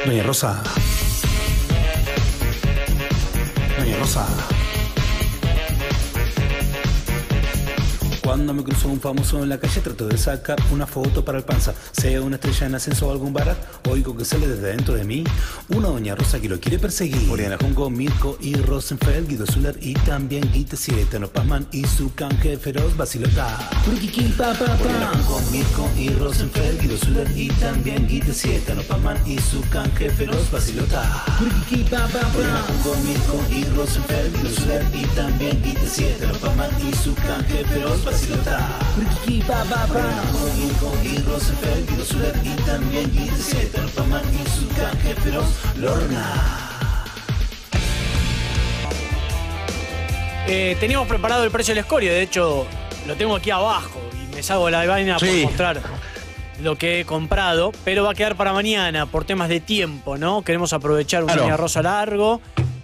Doña Rosa. Doña Rosa. Cuando me cruzo un famoso en la calle trato de sacar una foto para el panza. Sea una estrella en ascenso o algún bar, oigo que sale desde dentro de mí una Doña Rosa que lo quiere perseguir. Oriana Junco, Mirko y Rosenfeld, Guido Zuller y también Guite Siete, no Pazman y su canje feroz Basilota. Oriana Junco, Mirko y Rosenfeld, Guido Zuller y también Guite Siete, no Pazman y su canje feroz Basilota. Oriana Junco, Mirko y Rosenfeld, Guido Zuller y también Guite Siete, no Pazman y su canje feroz Basilota. Y Rosenfeld, Guido Zuller y también Guite Siete, Pazman y su canje feroz Lorna. Teníamos preparado el precio de la escoria, de hecho lo tengo aquí abajo y me salgo la vaina por mostrar lo que he comprado, pero va a quedar para mañana por temas de tiempo, ¿no? Queremos aprovechar un Doña Rosa largo.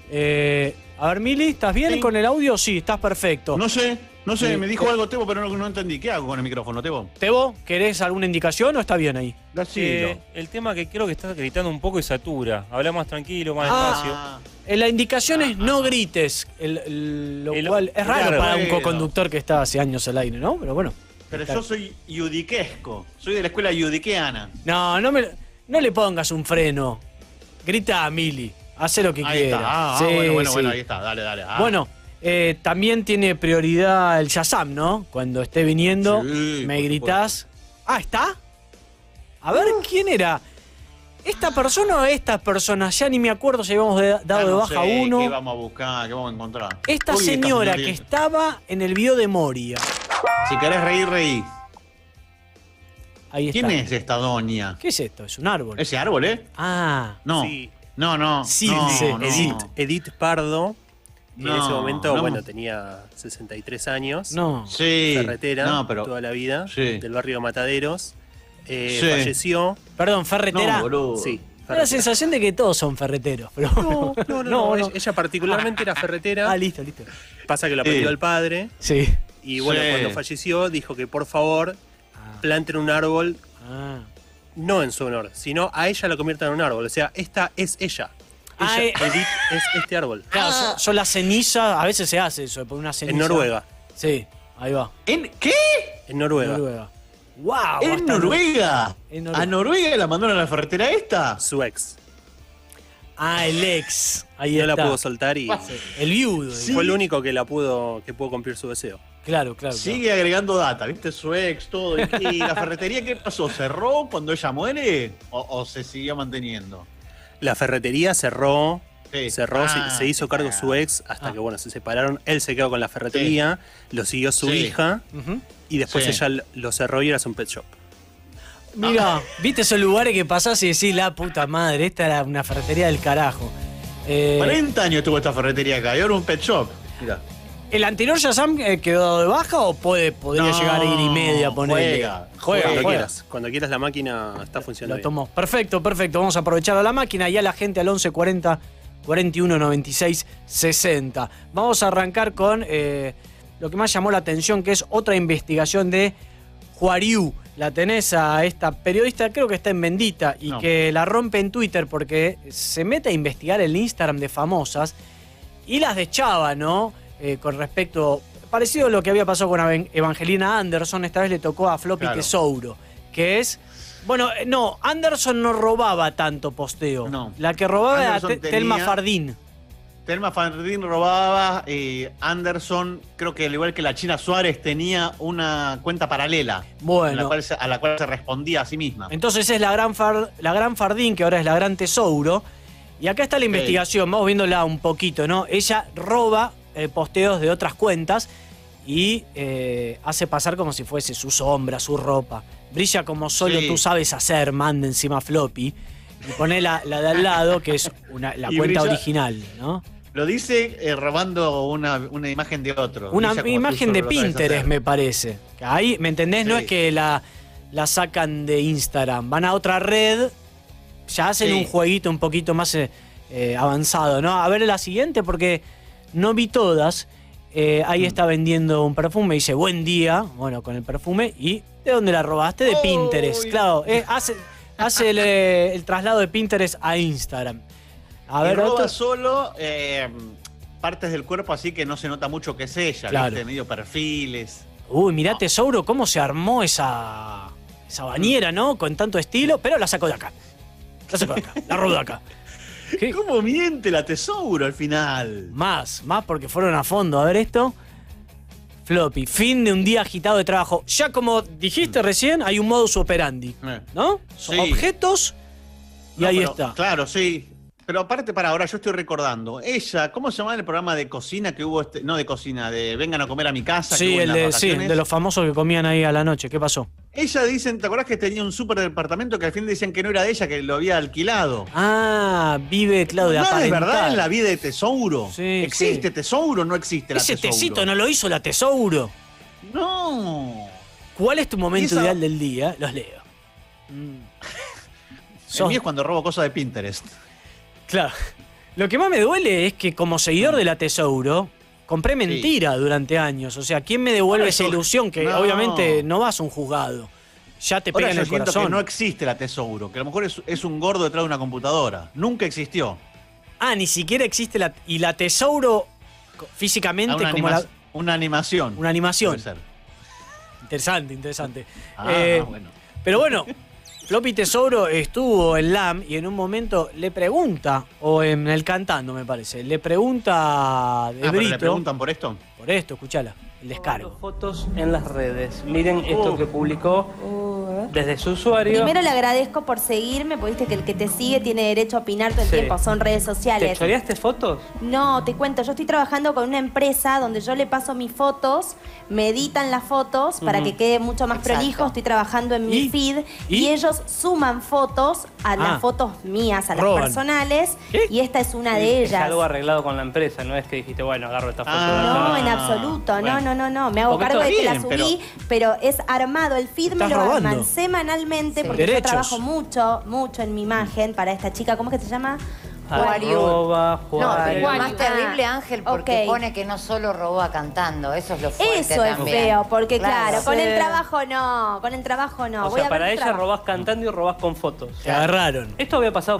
A ver, Mili, ¿estás bien con el audio? Sí, estás perfecto. No sé, me dijo algo Tebo, pero no entendí. ¿Qué hago con el micrófono, Tebo? Tebo, ¿querés alguna indicación o está bien ahí? El tema que creo que estás gritando un poco es satura. Habla más tranquilo, más despacio. La indicación es no grites, lo cual es raro para un coconductor que está hace años al aire, ¿no? Pero bueno. Pero yo soy yudiquesco, soy de la escuela yudiqueana. No le pongas un freno. Grita a Mili, hace lo que quiera. Bueno, ahí está, dale. Bueno. También tiene prioridad el Shazam, ¿no? Cuando esté viniendo, me gritás. ¿Está? A ver, ¿quién era? ¿Esta persona o estas personas? Ya ni me acuerdo si habíamos dado de baja uno. ¿Qué vamos a buscar? ¿Qué vamos a encontrar? Esta señora que estaba en el video de Moria. Si querés reír. Ahí está. ¿Quién es esta doña? ¿Qué es esto? Es un árbol. ¿Ese árbol, No. Sí. No. Sí, dice Edith Pardo. En ese momento, tenía 63 años. Ferretera, toda la vida, del barrio Mataderos. Falleció. Perdón, ferretera. Sí. Da la sensación de que todos son ferreteros, pero no. Ella particularmente era ferretera. Listo. Pasa que lo aprendió el padre. Sí. Y bueno, cuando falleció, dijo que por favor planten un árbol. No en su honor, sino a ella la conviertan en un árbol. O sea, esta es ella. Edith es este árbol. Claro, son las cenizas, a veces se hace eso, por una ceniza. En Noruega. Sí, ahí va. ¿En qué? En Noruega. ¡Wow! ¿En Noruega? ¿A Noruega la mandaron a la ferretera esta? Su ex. El ex. Ahí no está. la pudo soltar y... El viudo. Sí. Fue el único que pudo cumplir su deseo. Claro. Sigue agregando data, ¿viste? Su ex, todo. ¿Y la ferretería qué pasó? ¿Cerró cuando ella muere? ¿O se siguió manteniendo? La ferretería cerró, se hizo cargo su ex hasta que se separaron. Él se quedó con la ferretería, lo siguió su hija y después ella lo cerró y era un pet shop. Mira, ¿viste esos lugares que pasás y decís, la puta madre, esta era una ferretería del carajo? 40 años tuvo esta ferretería acá y ahora un pet shop. Mira. ¿El anterior Shazam quedó de baja o podría llegar a ir y media a ponerle? Juega. Cuando quieras la máquina está funcionando. Lo tomó. Perfecto. Vamos a aprovechar a la máquina y a la gente al 1140 41 96 60. Vamos a arrancar con lo que más llamó la atención, que es otra investigación de Juariu. La tenés a esta periodista, creo que está en Bendita, y que la rompe en Twitter porque se mete a investigar el Instagram de famosas y las de Chava, ¿no? Con respecto, parecido a lo que había pasado con Evangelina Anderson, esta vez le tocó a Floppy Tesouro, que es, Anderson no robaba tanto posteo, la que robaba era Telma Fardín. Telma Fardín robaba, Anderson, creo que al igual que la China Suárez, tenía una cuenta paralela a la cual se respondía a sí misma. Entonces es la gran Fardín, que ahora es la gran Tesouro, y acá está la investigación, vamos viéndola un poquito, ¿no? Ella roba posteos de otras cuentas y hace pasar como si fuese su sombra, su ropa. Brilla como solo tú sabes hacer, manda encima Floppy y pone la de al lado, que es la cuenta original, ¿no? Lo dice robando una imagen de otro. Una imagen de Pinterest, me parece. Ahí, ¿me entendés? No es que la sacan de Instagram, van a otra red, ya hacen un jueguito un poquito más avanzado, ¿no? A ver la siguiente, porque no vi todas. Ahí está vendiendo un perfume, dice buen día, con el perfume. ¿Y de dónde la robaste? De Pinterest. Claro, hace el traslado de Pinterest a Instagram. A ver, roba solo partes del cuerpo así que no se nota mucho que es ella, claro. ¿viste? Medio perfiles. Uy, mirá, Tesouro, cómo se armó esa bañera, ¿no? Con tanto estilo, pero la sacó de acá. La robó de acá. ¿Qué? ¿Cómo miente la Tesouro al final? Más porque fueron a fondo. A ver esto. Floppy, fin de un día agitado de trabajo. Ya como dijiste recién, hay un modus operandi, ¿no? Son objetos y ahí está. Claro, sí. Pero aparte, para ahora yo estoy recordando. Ella, ¿cómo se llamaba el programa de cocina que hubo? No de cocina, de vengan a comer a mi casa. Sí, de los famosos que comían ahí a la noche. ¿Qué pasó? Ella dicen, ¿te acordás que tenía un súper departamento que al fin decían que no era de ella, que lo había alquilado? Ah, vive, claro, de aparentar. ¿Es verdad en la vida de Tesouro? Sí, ¿Existe Tesouro o no existe la Tesouro? Ese tecito no lo hizo la Tesouro. No. ¿Cuál es tu momento ideal del día? Los leo. El mío es cuando robo cosas de Pinterest. Claro. Lo que más me duele es que como seguidor de la Tesouro, compré mentira durante años. O sea, ¿quién me devuelve esa ilusión? Que obviamente no vas a un juzgado. Ya te pega en el corazón. Que no existe la Tesouro, que a lo mejor es un gordo detrás de una computadora. Nunca existió. Ah, ni siquiera existe y la Tesouro físicamente una animación. Una animación. Puede ser. Interesante. Bueno. Pero bueno, Floppy Tesouro estuvo en LAM y en un momento le pregunta, o en el Cantando me parece, le pregunta de Brito. ¿Le preguntan por esto? Por esto, escuchala, el descargo. Fotos en las redes. Miren esto que publicó desde su usuario. Primero le agradezco por seguirme, porque viste que el que te sigue tiene derecho a opinar todo el tiempo, son redes sociales. ¿Te choreaste fotos? No, te cuento, yo estoy trabajando con una empresa donde yo le paso mis fotos, me editan las fotos para que quede mucho más prolijo, estoy trabajando en mi feed y ellos suman fotos a las fotos mías, a las personales, y esta es una de ellas. Es algo arreglado con la empresa, no es que dijiste, bueno, agarro esta foto. No, en absoluto, bueno. no, me hago cargo de que la subí, pero es armado, el feed me lo arman semanalmente, porque yo trabajo mucho en mi imagen para esta chica. ¿Cómo es que se llama? No, pero más terrible, Ángel, porque pone que no solo roba cantando. Eso es lo fuerte. Eso es feo, porque claro, con el trabajo no. O sea, para ella robás cantando y robás con fotos. Te agarraron. Esto había pasado.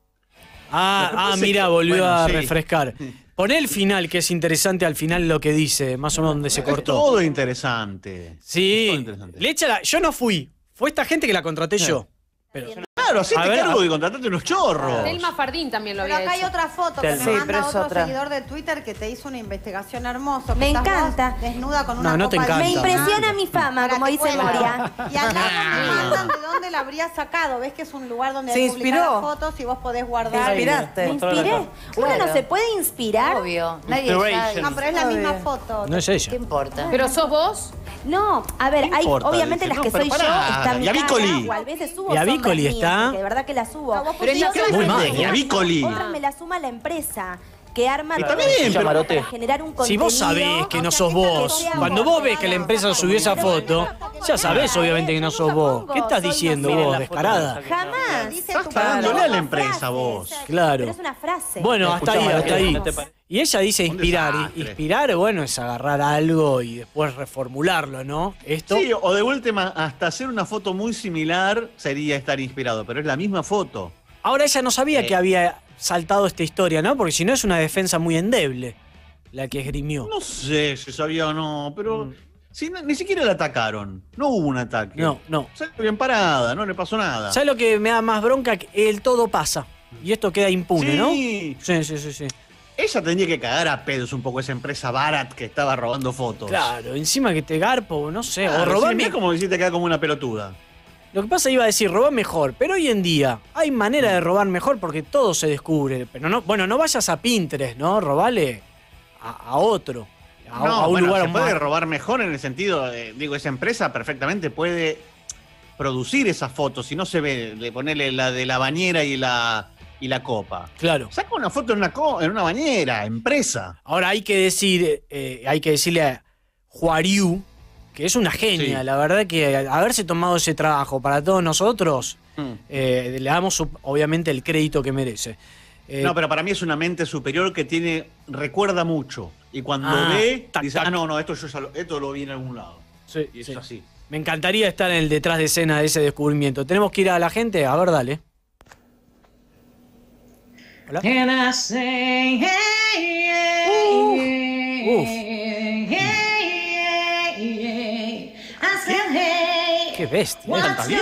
Mira, volvió a refrescar. Poné el final, que es interesante al final lo que dice, más o menos donde se cortó. Todo interesante. Sí. Le echa yo no fui. Fue esta gente que la contraté yo. Pero claro, así te cargo de contratarte unos chorros. Telma Fardín también lo había Pero acá hecho. hay otra foto que me manda otro seguidor de Twitter que te hizo una investigación hermosa. Me encanta. Desnuda con una no te encanta. Me impresiona mi fama, como dice Moria. Y al lado me mandan de dónde la habría sacado. Ves que es un lugar donde hay publicadas fotos y vos podés guardar. ¿Te inspiraste? ¿Me inspiré? Uno no se puede inspirar. Obvio. Nadie sabe. No, pero es la misma foto. No es ella. ¿Qué importa? ¿Pero sos vos? No, a ver, hay obviamente las que soy yo, está mi cara, o a veces subo sombras mías, está. que de verdad que las subo. Pero ella muy mal. Yavícoli. Otras me las suma la empresa, que arma bien, para generar un contenido. Si vos sabés que no sos vos, cuando vos ves que la empresa subió esa foto, ya sabés obviamente que no sos vos. ¿Qué estás diciendo vos, descarada? Jamás. Estás pagándole a la empresa vos. Claro. Pero es una frase. Bueno, hasta ahí. Y ella dice inspirar. Inspirar, bueno, es agarrar algo y después reformularlo, ¿no? Esto. Sí, o de última, hasta hacer una foto muy similar sería estar inspirado, pero es la misma foto. Ahora ella no sabía que había saltado esta historia, ¿no? Porque si no es una defensa muy endeble la que esgrimió. No sé si sabía o no, pero ni siquiera la atacaron. No hubo un ataque. No. Salió bien parada, no le pasó nada. ¿Sabes lo que me da más bronca? Que el todo pasa. Y esto queda impune, ¿no? Sí. Ella tenía que cagar a pedos un poco esa empresa Barat que estaba robando fotos. Claro, encima que te garpo, no sé. Claro, o robarme. Sí, como decirte quedar como una pelotuda. Lo que pasa iba a decir robar mejor, pero hoy en día hay manera de robar mejor porque todo se descubre. Pero no vayas a Pinterest, ¿no? Robale a otro. A un lugar se puede robar mejor en el sentido, esa empresa perfectamente puede producir esas fotos. Si no se ve, le ponerle la de la bañera y la copa. Claro. Saca una foto en una bañera, empresa. Ahora hay que decirle a Juariu, que es una genia, la verdad que haberse tomado ese trabajo para todos nosotros, le damos obviamente el crédito que merece. No, pero para mí es una mente superior que recuerda mucho. Y cuando ve, dice, no, esto lo vi en algún lado. Sí, y es así. Me encantaría estar en el detrás de escena de ese descubrimiento. Tenemos que ir a la gente. A ver, dale. Hola. Qué bestia. Canta bien.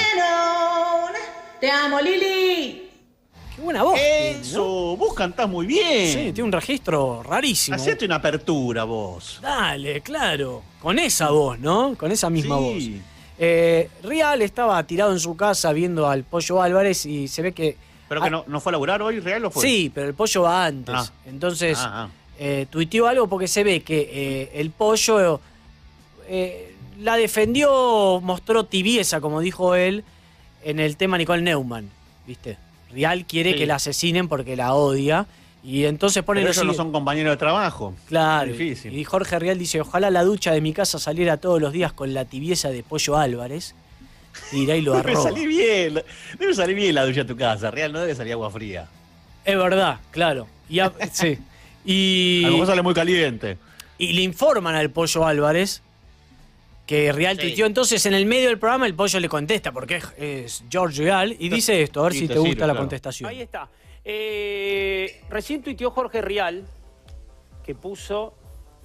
Te amo, Lili. Qué buena voz. Eso, ¿no? Vos cantás muy bien. Sí, tiene un registro rarísimo. Hacete una apertura vos. Dale, claro. Con esa voz, ¿no? Con esa misma voz. Rial estaba tirado en su casa viendo al Pollo Álvarez y se ve que... ¿Pero que no fue a laburar hoy, Real o fue? Sí, pero el Pollo va antes. Entonces, tuiteó algo porque se ve que el Pollo la defendió, mostró tibieza, como dijo él, en el tema Nicole Neumann, ¿viste? Rial quiere que la asesinen porque la odia. Y entonces pone... Pero ellos no son compañeros de trabajo. Claro. Difícil. Y Jorge Rial dice, ojalá la ducha de mi casa saliera todos los días con la tibieza de Pollo Álvarez. Y irá y lo arroba. Debe salir bien la ducha de tu casa. Real no debe salir agua fría. Es verdad, claro. Sí. Y... A lo mejor sale muy caliente. Y le informan al Pollo Álvarez que Rial tuiteó. Entonces, en el medio del programa, el Pollo le contesta, porque es George Rial, y dice esto, a ver si te gusta la contestación. Ahí está. Recién tuiteó Jorge Rial, que puso,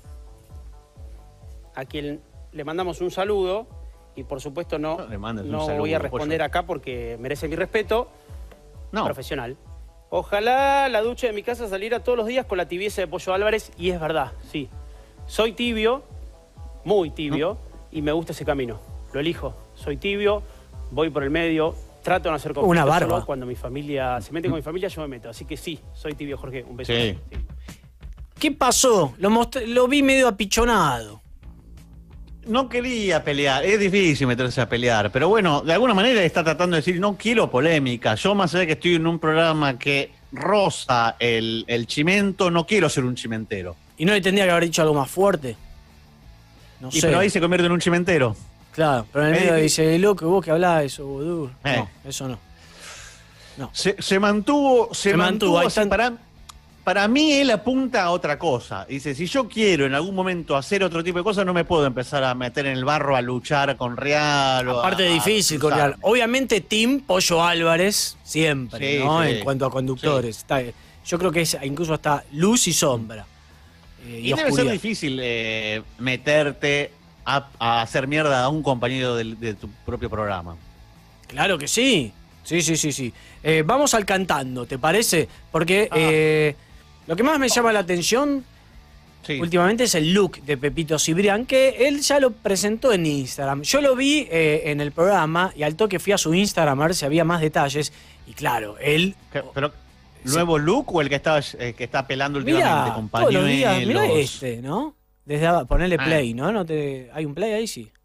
a quien le mandamos un saludo, y por supuesto no voy a responder acá porque merece mi respeto profesional. Ojalá la ducha de mi casa saliera todos los días con la tibieza de Pollo Álvarez, y es verdad, sí. Soy tibio, muy tibio, y me gusta ese camino. Lo elijo. Soy tibio, voy por el medio, trato de no hacer conflicto. Una barba. Solo cuando mi familia se mete con mi familia, yo me meto. Así que sí, soy tibio, Jorge. Un beso. Sí. ¿Qué pasó? Lo vi medio apichonado. No quería pelear, es difícil meterse a pelear, pero bueno, de alguna manera está tratando de decir, no quiero polémica. Yo, más allá de que estoy en un programa que roza el chimento, no quiero ser un chimentero. ¿Y no le tendría que haber dicho algo más fuerte? No sé. Pero ahí se convierte en un chimentero. Claro, pero en el medio dice, loco, vos que hablás eso, boludo. No, eso no. Se mantuvo así. Para mí él apunta a otra cosa. Dice, si yo quiero en algún momento hacer otro tipo de cosas, no me puedo empezar a meter en el barro a luchar con Real. Aparte difícil con Real. Obviamente Team Pollo Álvarez siempre, ¿no? En cuanto a conductores. Sí. Yo creo que es incluso hasta luz y sombra. Y debe ser difícil meterte a hacer mierda a un compañero de tu propio programa. Claro que sí. Sí. Vamos al cantando, ¿te parece? Porque lo que más me llama la atención últimamente es el look de Pepito Cibrián, que él ya lo presentó en Instagram. Yo lo vi en el programa y al toque fui a su Instagram a ver si había más detalles. Y claro, él... Pero, ¿nuevo look o el que está pelando últimamente con pañuelos? Todos los días, mirá ¿no? Desde ponerle play, ¿no? ¿Hay un play ahí? Sí.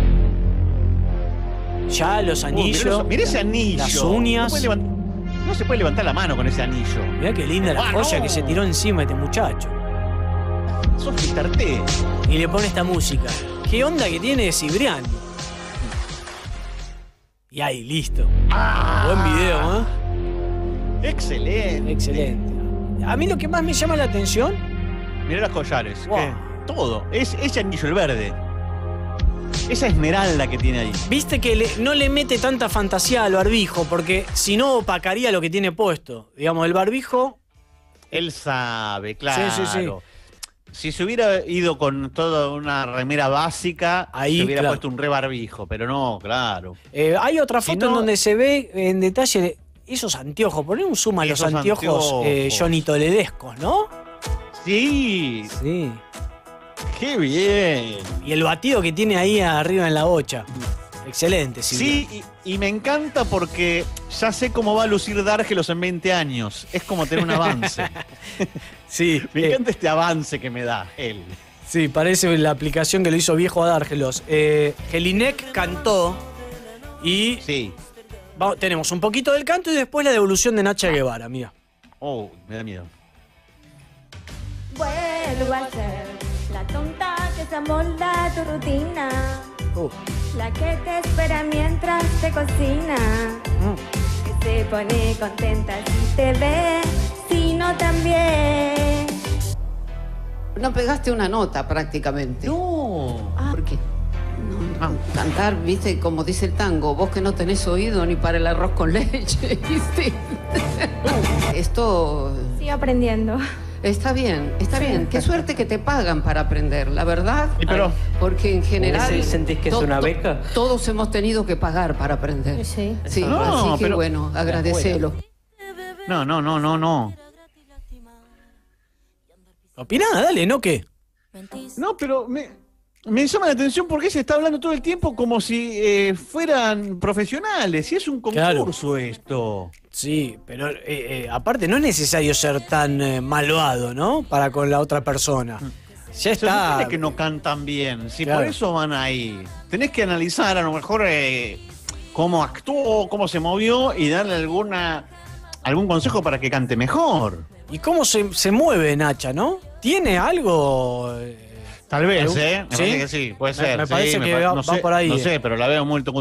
Ya los anillos. Mirá ese anillo. Las uñas. No se puede levantar la mano con ese anillo. Mirá qué linda la joya que se tiró encima este muchacho. Sos Fitarté. Y le pone esta música. ¿Qué onda que tiene Cibrián? Y ahí, listo. Buen video, ¿eh? Excelente. A mí lo que más me llama la atención... Mirá los collares. Wow. Todo. Ese anillo, el verde. Esa esmeralda que tiene ahí. Viste que no le mete tanta fantasía al barbijo, porque si no opacaría lo que tiene puesto. Digamos, el barbijo... Él sabe, claro. Sí. Si se hubiera ido con toda una remera básica, ahí, se hubiera puesto un re barbijo, pero no, claro. Hay otra foto en donde se ve en detalle esos anteojos. Poné un zoom a los anteojos Johnny Toledescos, ¿no? Sí. ¡Qué bien! Y el batido que tiene ahí arriba en la bocha. Excelente, sí. Sí, y me encanta porque ya sé cómo va a lucir Dárgelos en 20 años. Es como tener un avance. Sí. Me encanta este avance que me da él. Sí, parece la aplicación que lo hizo viejo a Dárgelos. Jelinek cantó y... Sí. Tenemos un poquito del canto y después la devolución de Nacha Guevara, mira. Oh, me da miedo. Vuelvo a ser la tonta que se amolda a tu rutina. La que te espera mientras te cocina. Que se pone contenta si te ve, si no también. No pegaste una nota prácticamente. No. ¿Por qué? cantar, viste, como dice el tango, vos que no tenés oído ni para el arroz con leche, ¿viste? Esto... Sigo aprendiendo. Está bien, está bien. Qué suerte que te pagan para aprender, la verdad. Pero, porque en general... ¿Sentís que es una beca? Todos hemos tenido que pagar para aprender. Sí. Sí, No, así que pero- bueno, agradecelo. No. Opina, dale, ¿no qué? No, pero me llama la atención porque se está hablando todo el tiempo como si fueran profesionales. Y es un concurso esto. Sí, pero aparte no es necesario ser tan malvado, ¿no? Para con la otra persona. Ya Se está. supone que no cantan bien. Si Claro. por eso van ahí. Tenés que analizar a lo mejor cómo actuó, cómo se movió y darle algún consejo para que cante mejor. ¿Y cómo se mueve Nacha, no? ¿Tiene algo? Tal vez, ¿Algún- Me ¿Sí? parece que sí, puede ser. Me sí, parece que va no sé, por ahí. No sé, pero la veo muy...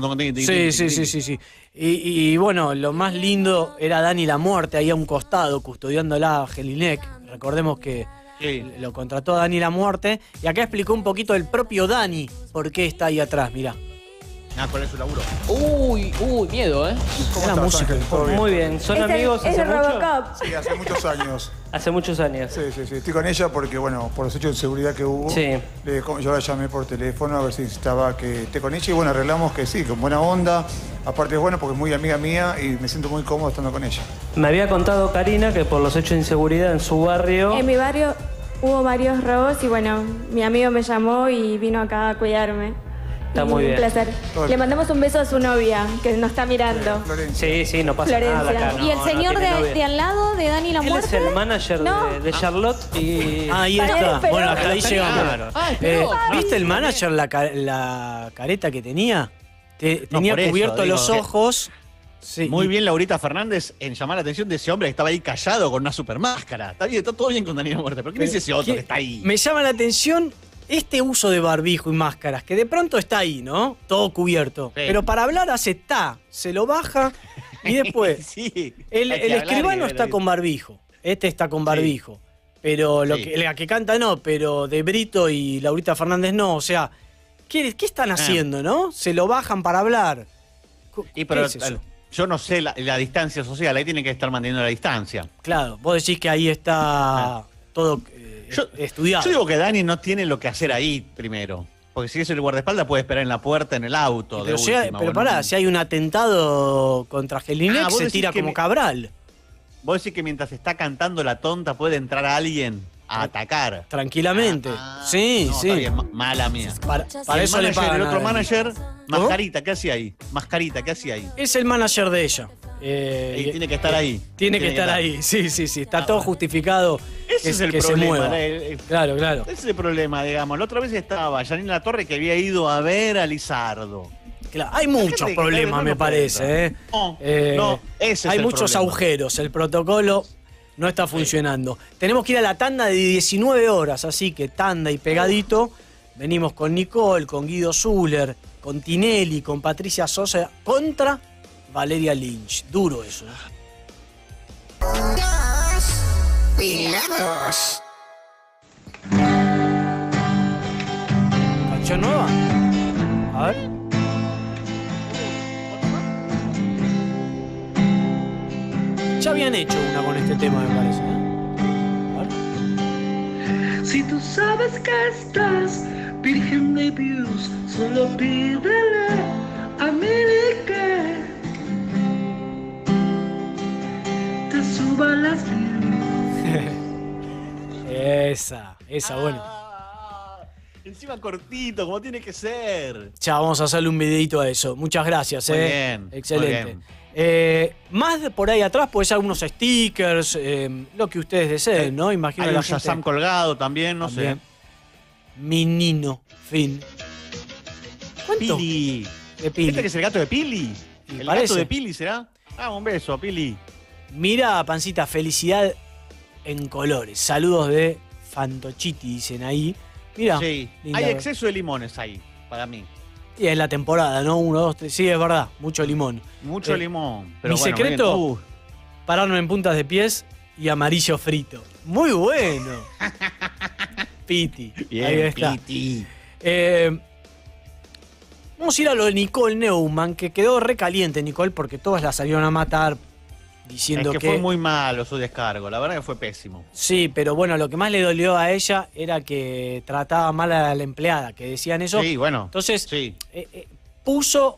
Sí. Y bueno, lo más lindo era Dani La Muerte ahí a un costado, custodiándola a Jelinek. Recordemos que lo contrató a Dani La Muerte. Y acá explicó un poquito el propio Dani por qué está ahí atrás, mirá. ¿Cuál es su laburo? Uy, miedo, ¿eh? ¿Cómo estás, música. Ángel? ¿Todo bien? Muy bien. ¿Son amigos hace mucho? Robocop. Sí, hace muchos años. Hace muchos años. Sí. Estoy con ella porque, bueno, por los hechos de seguridad que hubo, Sí. yo la llamé por teléfono a ver si necesitaba que esté con ella y, bueno, arreglamos que sí, con buena onda. Aparte es bueno porque es muy amiga mía y me siento muy cómodo estando con ella. Me había contado Karina que por los hechos de inseguridad en su barrio... En mi barrio hubo varios robos y bueno, mi amigo me llamó y vino acá a cuidarme. Está muy bien. Un placer. Le mandamos un beso a su novia, que nos está mirando. Sí, no pasa nada acá. ¿Y el no señor tiene novia. de al lado de Dani La Él Muerte? es el manager de Charlotte y... Ahí está. Bueno, hasta ahí llegamos. Pero- ¿Viste el manager la careta que tenía? Tenía por eso, cubiertos digo los que- ojos. Sí, Muy bien Laurita Fernández en llamar la atención de ese hombre que estaba ahí callado con una super máscara. Está bien, está todo bien con Daniela Muerte, pero ¿quién es ese otro que está ahí? Me llama la atención este uso de barbijo y máscaras, que de pronto está ahí, ¿no? Todo cubierto. Pero para hablar se lo baja y después. Sí, el hay que hablar escribano y está ver. con barbijo. Este está con barbijo. Pero la que canta no, pero de Brito y Laurita Fernández no. O sea, ¿qué están haciendo, no? Se lo bajan para hablar. Y pero ¿Qué es eso? yo no sé la distancia social, ahí tienen que estar manteniendo la distancia. Claro, vos decís que ahí está todo estudiado. Yo digo que Dani no tiene lo que hacer ahí primero. Porque si es el guardaespaldas puede esperar en la puerta, en el auto. Pero, de última, pero bueno. pará, si hay un atentado contra Jelinek, ¿vos se decís tira que como Cabral. Vos decís que mientras está cantando la tonta puede entrar alguien a atacar. Tranquilamente. Sí, No, sí. está bien, mala mía. Para Y eso le pagan el a otro Dani. manager, Mascarita, ¿qué hacía ahí? Mascarita, ¿qué hacía ahí? Es el manager de ella. Y tiene que estar ahí. Tiene que estar ahí, sí. Está todo justificado Ese es el que se problema. mueva. Claro. Ese es el problema, digamos. La otra vez estaba Janine Latorre que había ido a ver a Lizardo. Claro, hay muchos problemas, me parece. Ese es hay el muchos problema. agujeros. El protocolo no está funcionando. Tenemos que ir a la tanda de 19 horas, así que tanda y pegadito. Venimos con Nicole, con Guido Zuller, con Tinelli, con Patricia Sosa contra Valeria Lynch. Duro eso. Pilados. ¿Canción nueva? A ver. Ya habían hecho una con este tema, me parece. Si tú sabes que estás virgen de views, solo pídele a Mili que te suba las views. Esa, bueno. Encima cortito, como tiene que ser. Ya vamos a hacerle un videito a eso. Muchas gracias, Muy bien, Excelente. muy bien. Más de por ahí atrás puede ser algunos stickers, lo que ustedes deseen, ¿no? Imagino Hay la un gente. Shazam colgado también, no sé. Mi Nino, fin. ¿Cuánto? Pili. De Pili. ¿Este que es el gato de Pili? ¿El parece. gato de Pili será? Un beso, Pili. Mira, Pancita, felicidad en colores. Saludos de Fantochiti, dicen ahí. Mira. Sí, hay exceso de limones ahí, para mí. Y es la temporada, ¿no? 1, 2, 3. Sí, es verdad. Mucho limón. Mucho limón. Pero mi bueno, secreto, bien. pararme en puntas de pies y amarillo frito. Muy bueno. Piti. Bien, ahí está. Piti. Vamos a ir a lo de Nicole Neumann, que quedó recaliente Nicole porque todos la salieron a matar diciendo que fue muy malo su descargo, la verdad que fue pésimo. Sí, pero bueno, lo que más le dolió a ella era que trataba mal a la empleada, que decían eso. Sí, bueno. Entonces, puso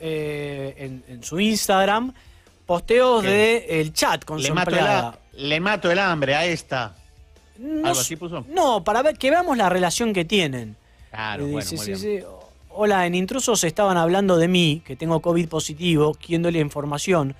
en su Instagram posteos del chat con su empleada. Le mato el hambre a esta. No, ¿algo así puso? No, para ver que veamos la relación que tienen. Claro, bueno, dice, muy bien. Hola, en Intrusos estaban hablando de mí, que tengo COVID positivo, quiéndole información,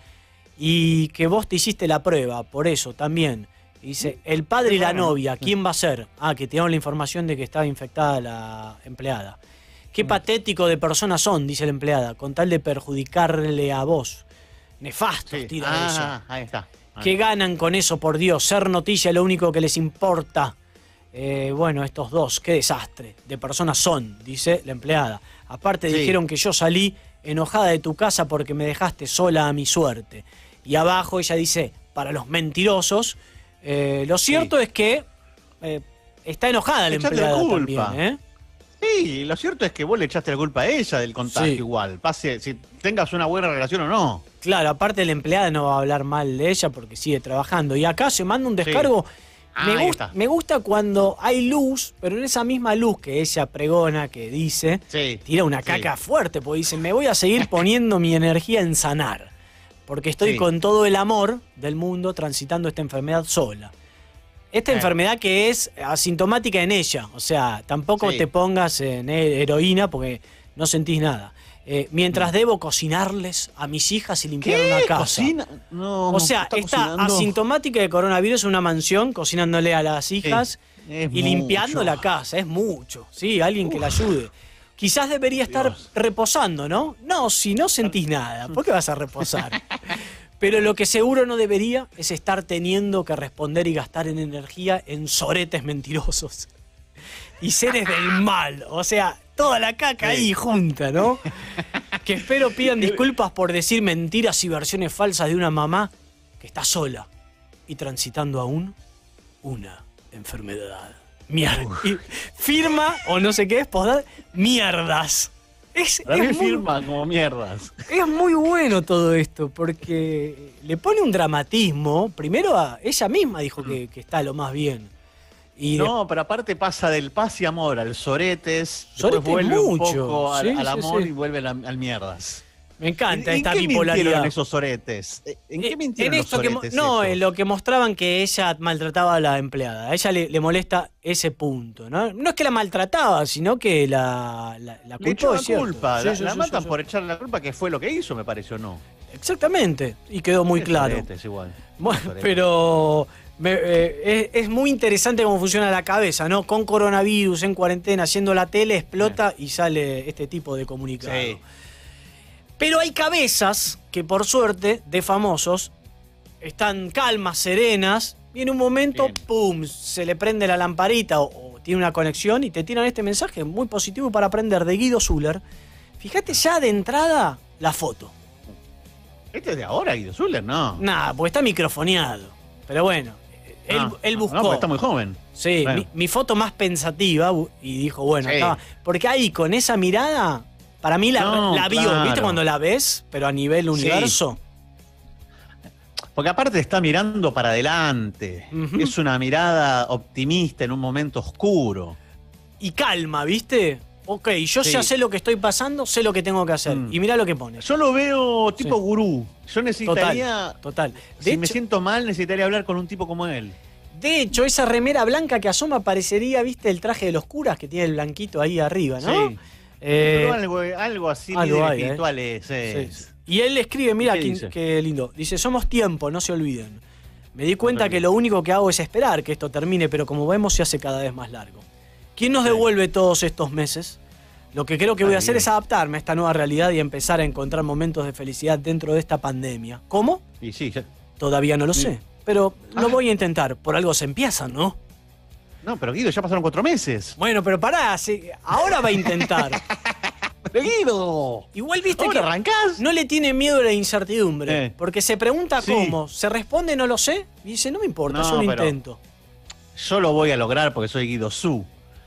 y que vos te hiciste la prueba, por eso también. Dice, el padre y la novia, ¿quién va a ser? Ah, que te dieron la información de que estaba infectada la empleada. Qué patético de personas son, dice la empleada, con tal de perjudicarle a vos. Nefastos, tira ella. Ahí está. ¿Qué ganan con eso, por Dios? Ser noticia es lo único que les importa. Bueno, estos dos, qué desastre de personas son, dice la empleada. Aparte dijeron que yo salí enojada de tu casa porque me dejaste sola a mi suerte. Y abajo ella dice, para los mentirosos, lo cierto es que está enojada la empleada también, Sí, lo cierto es que vos le echaste la culpa a ella del contagio igual. Pase, si tengas una buena relación o no. Claro, aparte la empleada no va a hablar mal de ella porque sigue trabajando. Y acá se manda un descargo. Me gusta cuando hay luz, pero en esa misma luz que ella pregona, que dice, tira una caca fuerte, porque dice, me voy a seguir poniendo mi energía en sanar, porque estoy con todo el amor del mundo transitando esta enfermedad sola. Esta enfermedad que es asintomática en ella, o sea, tampoco te pongas en heroína porque no sentís nada. Mientras debo cocinarles a mis hijas y limpiar una casa. ¿Cocina? No, o sea, está asintomática de coronavirus en una mansión, cocinándole a las hijas y limpiando la casa. Es mucho, sí, alguien que la ayude. Quizás debería estar reposando, ¿no? No, si no sentís nada, ¿por qué vas a reposar? Pero lo que seguro no debería es estar teniendo que responder y gastar en energía en soretes mentirosos y seres del mal. O sea, toda la caca ahí junta, ¿no? Que espero pidan disculpas por decir mentiras y versiones falsas de una mamá que está sola y transitando aún una enfermedad. Mierda. Firma, o no sé qué es, posdata, mierdas. Firma como mierdas. Es muy bueno todo esto, porque le pone un dramatismo. Primero a ella misma dijo que está lo más bien. Y no, pero aparte pasa del paz y amor al soretes, después vuelve mucho, un poco al amor y vuelve al mierdas. Me encanta esta bipolaridad. ¿En qué mintieron esos soretes? ¿En qué mintieron los soretes? En lo que mostraban que ella maltrataba a la empleada. A ella le molesta ese punto, ¿no? No es que la maltrataba, sino que la culpó. Le culpa. La matan por echarle la culpa, que fue lo que hizo, me pareció, ¿no? Exactamente, y quedó muy claro. Soretes, igual. Bueno, pero es muy interesante cómo funciona la cabeza, ¿no? Con coronavirus, en cuarentena, haciendo la tele, explota y sale este tipo de comunicado. Sí. Pero hay cabezas que, por suerte, de famosos, están calmas, serenas, y en un momento, ¡pum!, se le prende la lamparita o tiene una conexión y te tiran este mensaje muy positivo para aprender de Guido Zuller. Fíjate ya de entrada la foto. ¿Este es de ahora, Guido Zuller? No. Nada, porque está microfoneado. Pero bueno, él buscó. No, porque está muy joven. Sí, bueno. mi foto más pensativa, y dijo, bueno, estaba, porque ahí con esa mirada... Para mí la vio, claro. ¿Viste cuando la ves? Pero a nivel universo. Porque aparte está mirando para adelante. Es una mirada optimista en un momento oscuro. Y calma, ¿viste? Ok, yo ya sé lo que estoy pasando, sé lo que tengo que hacer. Y mirá lo que pone. Yo lo veo tipo gurú. Yo necesitaría... Total. Si me siento mal, necesitaría hablar con un tipo como él. De hecho, esa remera blanca que asoma parecería, ¿viste? El traje de los curas que tiene el blanquito ahí arriba, ¿no? Sí. Pero algo así espiritual es. Y él escribe, mira qué lindo. Dice, somos tiempo, no se olviden. Me di cuenta que lo único que hago es esperar que esto termine, pero como vemos se hace cada vez más largo. ¿Quién nos devuelve todos estos meses? Lo que creo que voy a hacer es adaptarme a esta nueva realidad y empezar a encontrar momentos de felicidad dentro de esta pandemia. ¿Cómo? Y sí, todavía no lo sé, pero lo voy a intentar. Por algo se empieza, ¿no? No, pero Guido, ya pasaron 4 meses. Bueno, pero pará, ahora va a intentar. Pero Guido, igual viste ¿ahora que arrancás? No le tiene miedo a la incertidumbre, porque se pregunta cómo, se responde no lo sé, y dice no me importa, yo lo intento. Yo lo voy a lograr porque soy Guido Zu.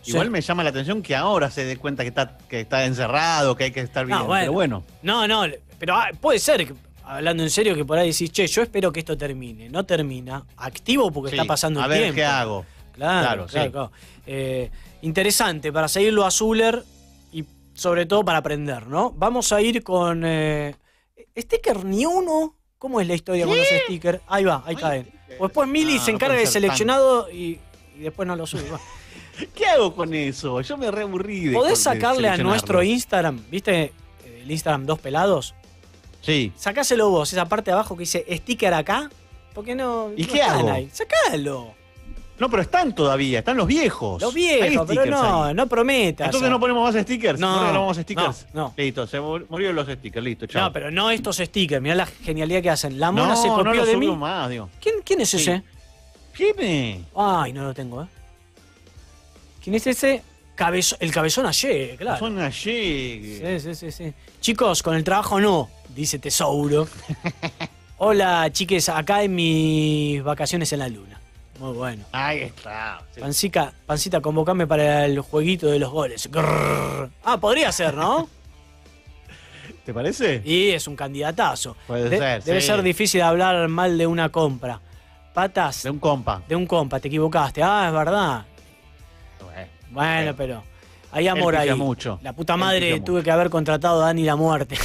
Igual me llama la atención que ahora se dé cuenta que está encerrado, que hay que estar bien. Pero bueno. No, pero puede ser, hablando en serio, que por ahí decís, che, yo espero que esto termine. No termina. Activo porque está pasando el tiempo. A ver qué hago. Claro. Interesante para seguirlo a Zuller y sobre todo para aprender, ¿no? Vamos a ir con sticker ni uno. ¿Cómo es la historia con los stickers? Ahí va, ahí caen. O después Mili se encarga del seleccionado y después no lo sube. ¿Qué hago con eso? Yo me reaburrí. ¿Podés sacarle a nuestro Instagram, viste el Instagram 2 pelados? Sí. Sacáselo vos, esa parte de abajo que dice sticker acá. ¿Por qué no? ¿Y qué hago? Ahí. Sacalo. No, pero están todavía, están los viejos. Los viejos, pero no prometas. Entonces no ponemos más stickers. No regalamos stickers. No. Listo, se murieron los stickers, listo, chao. No, pero no estos stickers, mirá la genialidad que hacen. La mona se copió de mí. Más, digo. ¿Quién es ese? ¿Quién? Ay, no lo tengo, ¿Quién es ese? El cabezón Allé, claro. Cabezón Allé. Sí. Chicos, con el trabajo no, dice Tesouro. Hola, chiques, acá en mis vacaciones en la luna. Muy bueno. Ahí está. Sí. Pancita, convocame para el jueguito de los goles. Grrr. Podría ser, ¿no? ¿Te parece? Y es un candidatazo. Puede ser, Debe ser difícil hablar mal de una compra. Patas. De un compa. Te equivocaste. Es verdad. Bueno, pero hay amor ahí. Mucho. La puta madre tuve que haber contratado a Dani la muerte.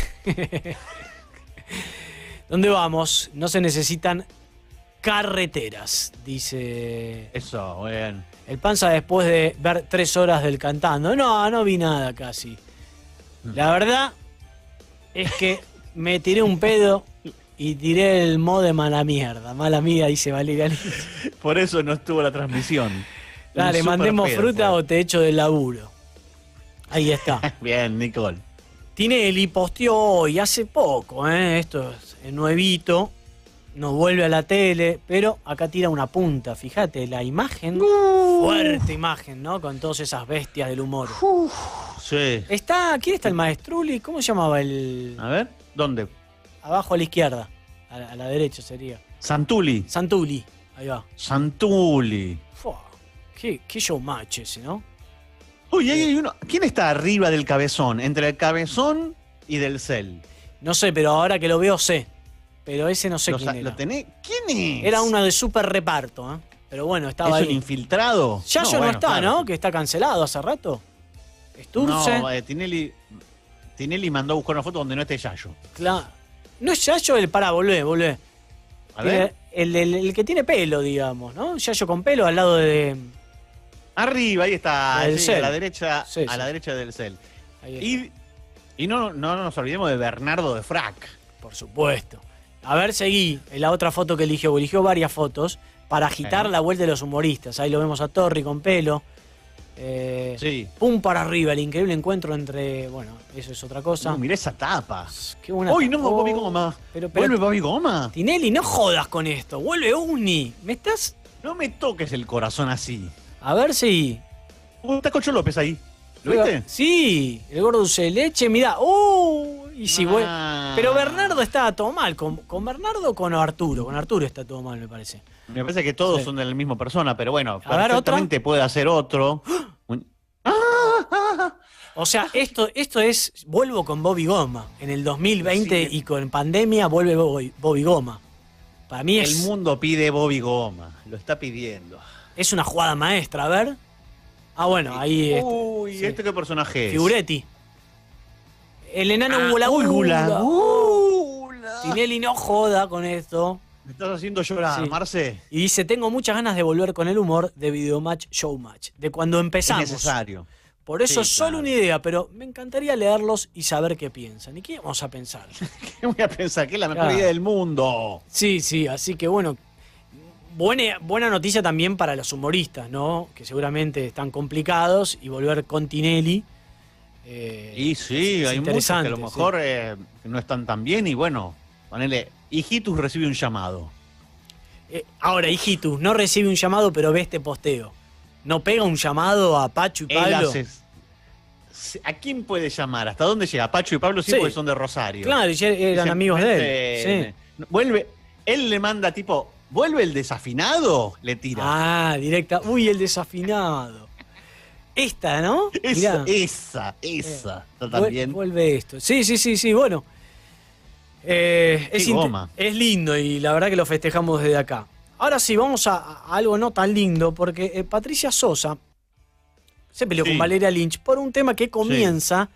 ¿Dónde vamos? No se necesitan carreteras, dice. Eso, muy bien. El Panza después de ver 3 horas del cantando. No vi nada casi. La verdad es que me tiré un pedo y tiré el de mala mierda. Mala mía, dice Valeria. Por eso no estuvo la transmisión. Dale, mandemos fruta o te echo del laburo. Ahí está. Bien, Nicole. Tinelli posteó hoy, hace poco, esto es nuevito, no vuelve a la tele, pero acá tira una punta, fíjate, la imagen, fuerte imagen, ¿no? Con todas esas bestias del humor. Sí. ¿Quién está el maestruli? ¿Cómo se llamaba el...? A ver, ¿dónde? Abajo a la izquierda, a la derecha sería. Santulli, ahí va. Santulli. Qué showmatch ese, ¿no? Uy, ahí hay uno. ¿Quién está arriba del cabezón? Entre el cabezón y del cel. No sé, pero ahora que lo veo sé. Pero ese no sé quién era. ¿Lo tenés? ¿Quién es? Era uno de super reparto, ¿eh? Pero bueno, estaba ahí. ¿Es un infiltrado? Yayo no está, claro. ¿No? Que está cancelado hace rato. Sturce. No, Tinelli mandó a buscar una foto donde no esté Yayo. Claro. No es Yayo volvé. A ver. El que tiene pelo, digamos, ¿no? Yayo con pelo al lado de... Arriba, ahí está, sí, a la derecha, la derecha del cel. Y no nos olvidemos de Bernardo de Frac. Por supuesto. A ver, seguí la otra foto que eligió varias fotos para agitar la vuelta de los humoristas. Ahí lo vemos a Torri con pelo. Pum para arriba, el increíble encuentro entre... Bueno, eso es otra cosa. Mirá esa tapa. Qué buena ¡Uy, no, Bobby Goma! ¿Vuelve Bobby Goma? Tinelli, no jodas con esto. Vuelve Uni. No me toques el corazón así. A ver si... Está Cocho López ahí. ¿Lo viste? Sí, el gordo dulce de leche, mirá. Y si Pero Bernardo está todo mal. ¿Con Bernardo o con Arturo? Con Arturo está todo mal, me parece. Me parece que todos son de la misma persona, pero bueno, perfectamente puede hacer otro. O sea, esto es... Vuelvo con Bobby Goma. En el 2020 y con pandemia vuelve Bobby Goma. Para mí El mundo pide Bobby Goma. Lo está pidiendo. Es una jugada maestra, a ver. Bueno, ahí... Uy, ¿este qué personaje es? Figuretti. El enano Gula. Tinelli, no joda con esto. Me estás haciendo llorar, Marce. Y dice, tengo muchas ganas de volver con el humor de Videomatch Showmatch. De cuando empezamos. Es necesario. Por eso es solo una idea, pero me encantaría leerlos y saber qué piensan. ¿Y qué vamos a pensar? ¿Qué voy a pensar? Que es la mejor idea del mundo. Sí, así que bueno... Buena noticia también para los humoristas, ¿no? Que seguramente están complicados y volver con Tinelli. Y sí, hay muchos que a lo mejor no están tan bien y bueno, ponele, Hijitus recibe un llamado. Ahora, Hijitus no recibe un llamado, pero ve este posteo. ¿No pega un llamado a Pacho y Pablo? ¿A quién puede llamar? ¿Hasta dónde llega? Pacho y Pablo sí, porque son de Rosario. Claro, eran amigos de él. Vuelve, él le manda tipo... ¿Vuelve el desafinado? Le tira. Directa. Uy, el desafinado. Esta, ¿no? Esa también. Vuelve esto. Sí, bueno. Es lindo y la verdad que lo festejamos desde acá. Ahora sí, vamos a algo no tan lindo, porque Patricia Sosa se peleó con Valeria Lynch por un tema que comienza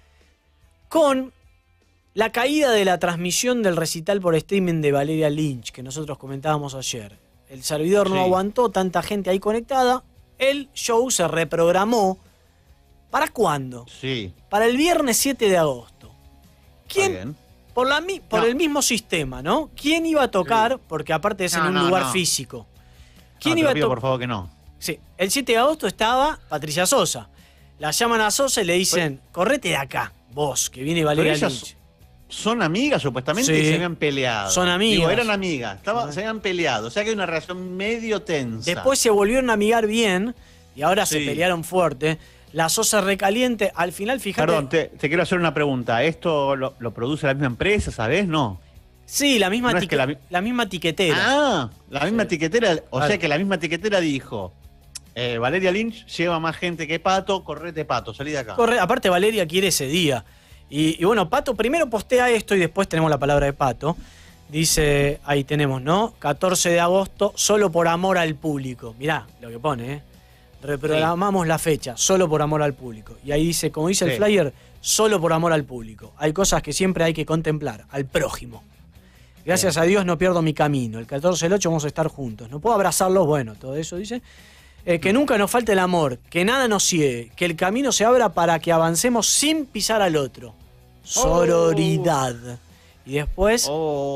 con la caída de la transmisión del recital por streaming de Valeria Lynch, que nosotros comentábamos ayer. El servidor no aguantó, tanta gente ahí conectada. El show se reprogramó. ¿Para cuándo? Sí. Para el viernes 7 de agosto. ¿Quién? Por el mismo sistema, ¿no? ¿Quién iba a tocar? Porque aparte es en un lugar físico. ¿Quién iba a tocar? Por favor que no. Sí. El 7 de agosto estaba Patricia Sosa. La llaman a Sosa y le dicen, correte de acá, vos, que viene Valeria Lynch. Son amigas, supuestamente, y se habían peleado. Son amigas. Digo, eran amigas, se habían peleado. O sea que hay una relación medio tensa. Después se volvieron a amigar bien y ahora se pelearon fuerte. La Sosa recaliente, al final, fíjate... Perdón, te quiero hacer una pregunta. ¿Esto lo produce la misma empresa, sabés? ¿No? Sí, la misma tiquetera. Ah, la misma tiquetera. O sea que la misma tiquetera dijo... Valeria Lynch lleva más gente que Pato, correte Pato, salí de acá. Aparte Valeria quiere ese día. Y bueno, Pato primero postea esto y después tenemos la palabra de Pato. Dice, ahí tenemos, ¿no? 14 de agosto, solo por amor al público. Mirá lo que pone, Reprogramamos la fecha, solo por amor al público. Y ahí dice, como dice el flyer, solo por amor al público. Hay cosas que siempre hay que contemplar, al prójimo. Gracias a Dios no pierdo mi camino. El 14 del 8 vamos a estar juntos. No puedo abrazarlos, bueno, todo eso dice. Que nunca nos falte el amor, que nada nos ciegue, que el camino se abra para que avancemos sin pisar al otro. Sororidad. Y después,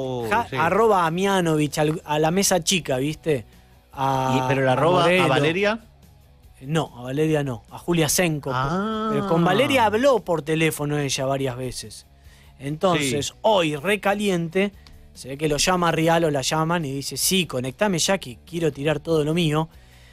arroba a Mianovich, a la mesa chica, ¿viste? ¿Pero la arroba a Valeria? No, a Valeria no, a Julia Senko. Pero con Valeria habló por teléfono ella varias veces. Entonces, hoy, recaliente, se ve que lo llama Rial o la llaman y dice, sí, conectame ya que quiero tirar todo lo mío.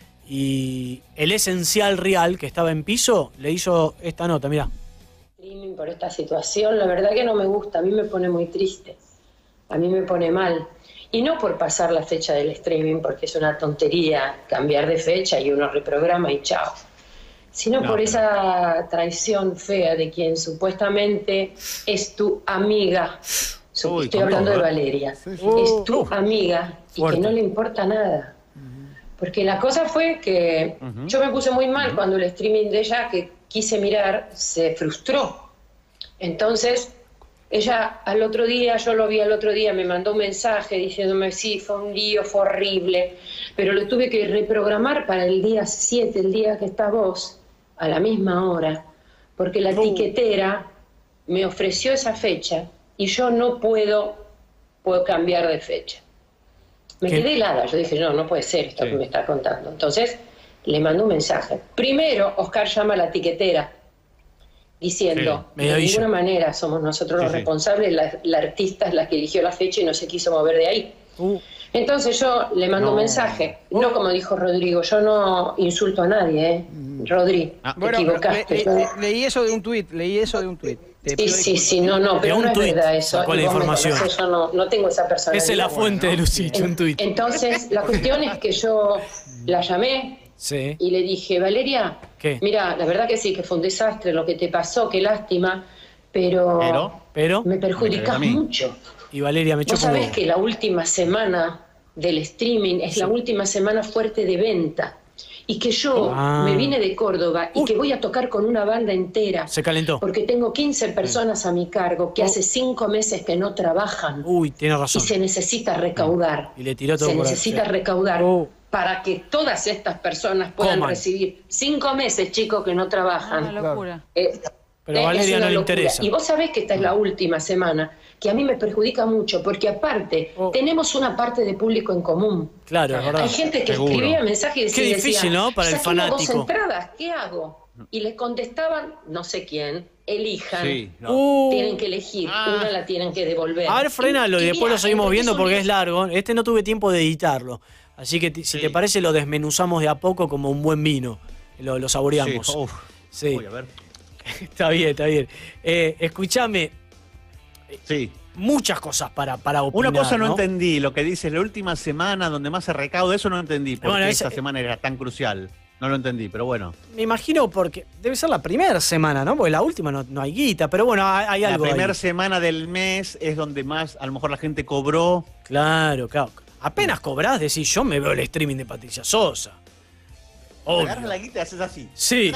Y el esencial Rial, que estaba en piso, le hizo esta nota, mirá. Por esta situación, la verdad que no me gusta, a mí me pone muy triste, a mí me pone mal. Y no por pasar la fecha del streaming, porque es una tontería cambiar de fecha y uno reprograma y chao. Sino por esa traición fea de quien supuestamente es tu amiga. Estoy hablando de Valeria. Es tu amiga y que no le importa nada. Porque la cosa fue que yo me puse muy mal cuando el streaming de ella, que quise mirar, se frustró. Entonces, ella al otro día, yo lo vi al otro día, me mandó un mensaje diciéndome, sí, fue un lío, fue horrible, pero lo tuve que reprogramar para el día 7, el día que está vos, a la misma hora, porque la tiquetera me ofreció esa fecha y yo no puedo cambiar de fecha. Me quedé helada, yo dije, no puede ser esto que me está contando. Entonces, le mandó un mensaje. Primero, Oscar llama a la tiquetera, diciendo, de ninguna manera somos nosotros los responsables, la artista es la que eligió la fecha y no se quiso mover de ahí. Entonces yo le mando un mensaje, no como dijo Rodrigo, yo no insulto a nadie, Rodri, te equivocaste. Leí eso de un tuit, Sí, no, pero no es verdad eso. Con la información. Yo no tengo esa personalidad. Esa es la fuente de Lucich, un tuit. Entonces, la cuestión es que yo la llamé y le dije, Valeria, mira, la verdad que sí, que fue un desastre lo que te pasó, qué lástima, pero me perjudicás mucho. Y Valeria me chocó. Vos sabés que la última semana del streaming es la última semana fuerte de venta. Y que yo me vine de Córdoba y que voy a tocar con una banda entera. Se calentó. Porque tengo 15 personas a mi cargo que hace 5 meses que no trabajan. Tiene razón. Y se necesita recaudar. Y le tiró todo se necesita recaudar para que todas estas personas puedan recibir 5 meses, chicos, que no trabajan. Una locura. Pero a Valeria no le interesa. Y vos sabés que esta es la última semana, que a mí me perjudica mucho, porque aparte tenemos una parte de público en común. Claro, es verdad. Hay gente que escribía mensajes y decía, qué difícil, ¿no? Para el fanático. 2 entradas, ¿qué hago? Y les contestaban, no sé quién, elijan. Tienen que elegir, una la tienen que devolver. A ver, frenalo y después lo seguimos viendo porque es largo. Este no tuve tiempo de editarlo. Así que si te parece lo desmenuzamos de a poco como un buen vino. Lo saboreamos. Sí. Uy, a ver. Está bien. Escúchame. Muchas cosas para opinar. Una cosa no entendí, lo que dice la última semana donde más se recauda, eso no entendí. ¿Por qué esta semana era tan crucial? No lo entendí, pero bueno. Me imagino porque debe ser la primera semana, ¿no? Porque la última no hay guita, pero bueno, hay algo. La primera ahí. semana del mes es donde más, a lo mejor la gente cobró. Claro. Apenas cobrás, decís, yo me veo el streaming de Patricia Sosa. Agarras la guita y haces así. Sí,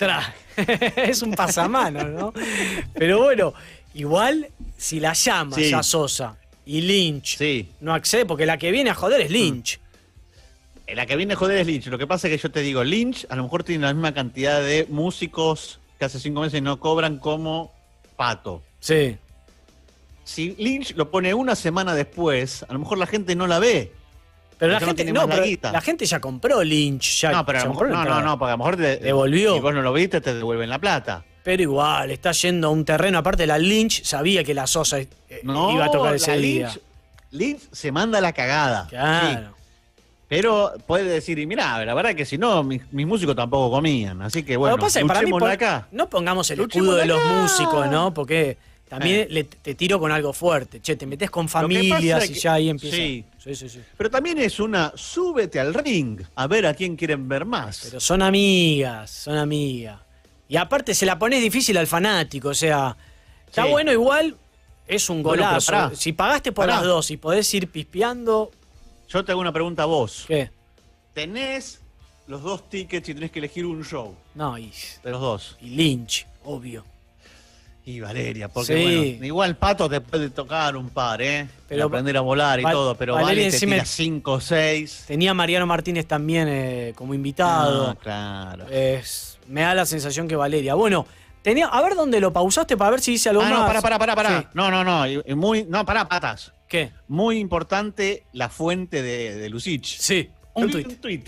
es un pasamano, ¿no? Pero bueno, igual si la llama ya Sosa y Lynch no accede, porque la que viene a joder es Lynch. La que viene a joder es Lynch. Lo que pasa es que yo te digo, Lynch a lo mejor tiene la misma cantidad de músicos que hace 5 meses no cobran como Pato. Sí. Si Lynch lo pone una semana después, a lo mejor la gente no la ve. Pero la gente ya compró Lynch. No, pero a lo mejor, no, porque a lo mejor devolvió. Si vos no lo viste, te devuelven la plata. Pero igual, está yendo a un terreno. Aparte, la Lynch sabía que la Sosa iba a tocar ese día. Lynch se manda la cagada. Claro. Sí. Pero puede decir, y mirá, la verdad que si no, mis músicos tampoco comían. Así que bueno, luchémosla acá. No pongamos el escudo de los músicos, ¿no? Porque también te tiro con algo fuerte. Che, te metés con familias y ya ahí empieza. Sí. Pero también es súbete al ring a ver a quién quieren ver más. Pero son amigas. Y aparte se la pones difícil al fanático, o sea, está bueno igual, es un golazo. Bueno, si pagaste por las dos y podés ir pispeando... Yo te hago una pregunta a vos. ¿Qué? Tenés los 2 tickets y tenés que elegir un show. No, de los 2. Y Lynch, obvio. Y Valeria, porque bueno, igual Pato te puede tocar un par, pero aprender a volar y todo, pero Valeria te tira 5 o 6. Tenía a Mariano Martínez también como invitado. Ah, claro. Me da la sensación que Valeria. Bueno, a ver dónde lo pausaste para ver si dice algo más. No, pará. Sí. No, pará, patas. ¿Qué? Muy importante la fuente de Lucich. Sí, un tuit.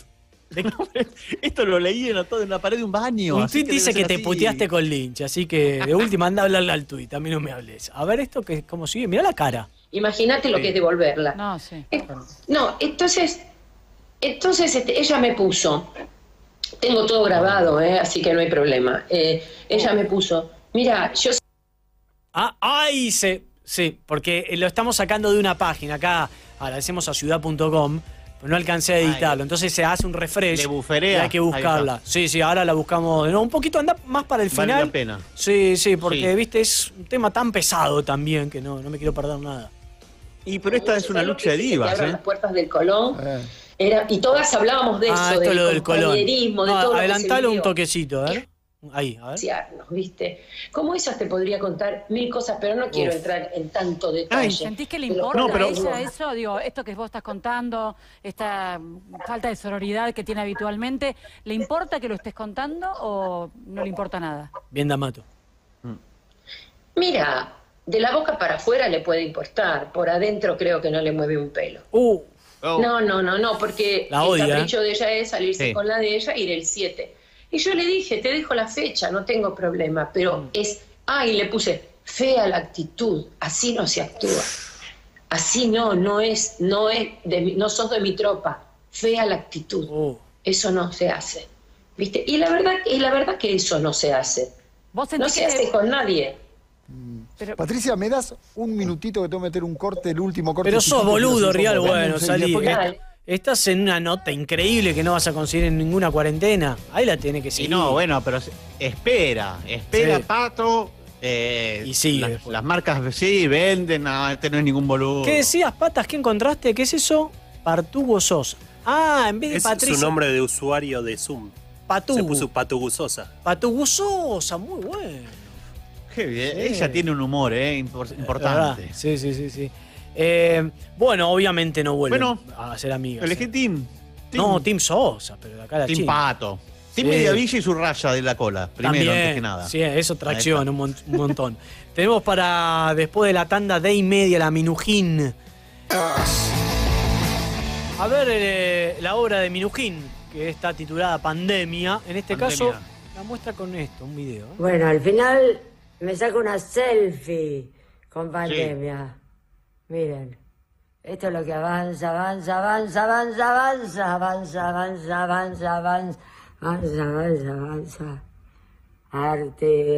Esto lo leí en la pared de un baño. Un tuit dice que te puteaste con Lynch, así que de última anda a hablarle al tuit, a mí no me hables. A ver esto que cómo sigue, mirá la cara. Imagínate lo que es devolverla. No, sí. Entonces ella me puso, tengo todo grabado, así que no hay problema. Ella me puso, mira, yo... Sí, porque lo estamos sacando de una página, acá agradecemos a ciudad.com, pero no alcancé a editarlo, entonces se hace un refresh. Le buferea. Y hay que buscarla. Sí, ahora la buscamos de nuevo. Un poquito anda más para el final. Vale la pena. Sí, porque viste, es un tema tan pesado también que no me quiero perder nada. Pero esta es una lucha de divas, las puertas del Colón. Y todas hablábamos de eso, del compañerismo, de todo. Adelantalo un toquecito, Ahí, a ver. ¿Viste? Como esas te podría contar 1000 cosas, pero no quiero entrar en tanto detalle. ¿Sentís que le importa a ella eso? Digo, esto que vos estás contando, esta falta de sororidad que tiene habitualmente, ¿le importa que lo estés contando o no le importa nada? Bien, D'Amato. Mira, de la boca para afuera le puede importar, por adentro creo que no le mueve un pelo. No, porque el capricho de ella es salirse con la de ella, ir el 7. Y yo le dije, te dejo la fecha, no tengo problema, pero y le puse, fea la actitud, así no se actúa. Así no sos de mi tropa, fea la actitud. Eso no se hace. ¿Viste? Y la verdad que eso no se hace. No se hace con nadie. Pero, Patricia, ¿me das un minutito que tengo que meter un corte, el último corte? Pero sos boludo, Rial, bueno, salí. Estás en una nota increíble que no vas a conseguir en ninguna cuarentena. Ahí la tenés que seguir. Y bueno, pero espera, Pato. Y sigue. Las marcas venden, no es ningún boludo. ¿Qué decías, Patas? ¿Qué encontraste? ¿Qué es eso? Partugo Sosa. En vez de Patricia. Es su nombre de usuario de Zoom. Patugu. Se puso Patugu Sosa. Patugu Sosa, muy bueno. Qué bien. Sí. Ella tiene un humor, importante. Sí. Bueno, obviamente no vuelven a ser amigas. Elegí Team. No, Team Sosa, pero de acá la Team Pato. Team Mediavilla y su raya de la cola. Primero, antes que nada. Sí, eso tracciona un montón. Tenemos para después de la tanda de y media la Minujín. A ver la obra de Minujín, que está titulada Pandemia. En este caso, la muestra con esto, un video. Bueno, al final me saco una selfie con Pandemia. Sí. Miren, esto es lo que avanza. Arte.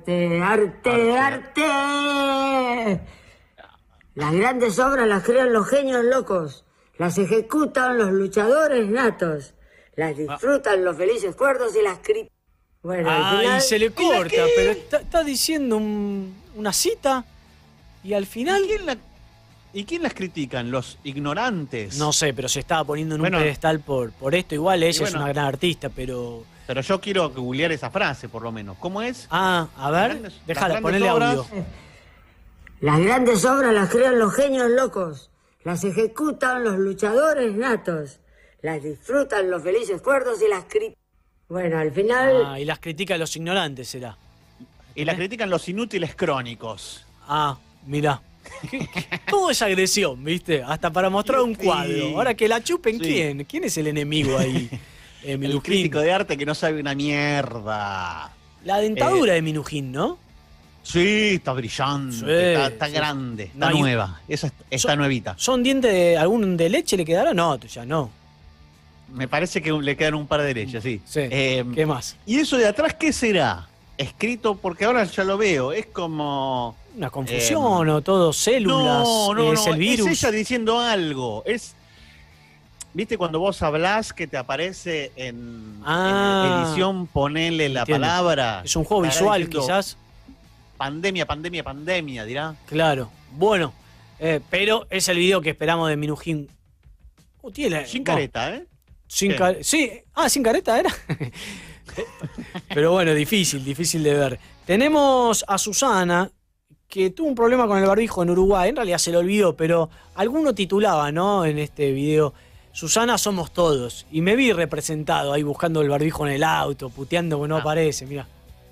Las grandes obras las crean los genios locos, las ejecutan los luchadores natos. Las disfrutan los felices cuerdos y las Bueno, al final... se le corta, pero está diciendo una cita y al final... ¿Y quién las critican? ¿Los ignorantes? No sé, pero se estaba poniendo en un pedestal por esto. Igual ella es una gran artista, pero... Pero yo quiero googlear esa frase, por lo menos. ¿Cómo es? A ver, déjala, ponele audio. Las grandes obras las crean los genios locos. Las ejecutan los luchadores natos. Las disfrutan los felices cuerdos y las Bueno, al final... y las critican los ignorantes, será. Y las critican los inútiles crónicos. Mirá. Todo es agresión, ¿viste? Hasta para mostrar un cuadro. Ahora que la chupen, ¿quién? ¿Quién es el enemigo ahí? El crítico de arte que no sabe una mierda. La dentadura de Minujín, ¿no? Sí, está brillante, está grande, está nueva. Esa está nuevita. ¿Son dientes algún de leche le quedará? No, ya no. Me parece que le quedan un par de leches, sí. ¿Qué más? ¿Y eso de atrás qué será? Escrito, porque ahora ya lo veo, es como... Una confusión o todo, células, es el virus. Es ella diciendo algo, ¿Viste cuando vos hablás que te aparece en edición, ponele la palabra? Es un juego visual, quizás. Pandemia, dirá. Claro. Bueno, pero es el video que esperamos de Minujín. Sin careta, ¿eh? Sí. Sin careta era. Pero bueno, difícil de ver. Tenemos a Susana, que tuvo un problema con el barbijo en Uruguay. En realidad se lo olvidó, pero alguno titulaba, ¿no? En este video, Susana somos todos. Y me vi representado ahí buscando el barbijo en el auto, puteando que no aparece, mira.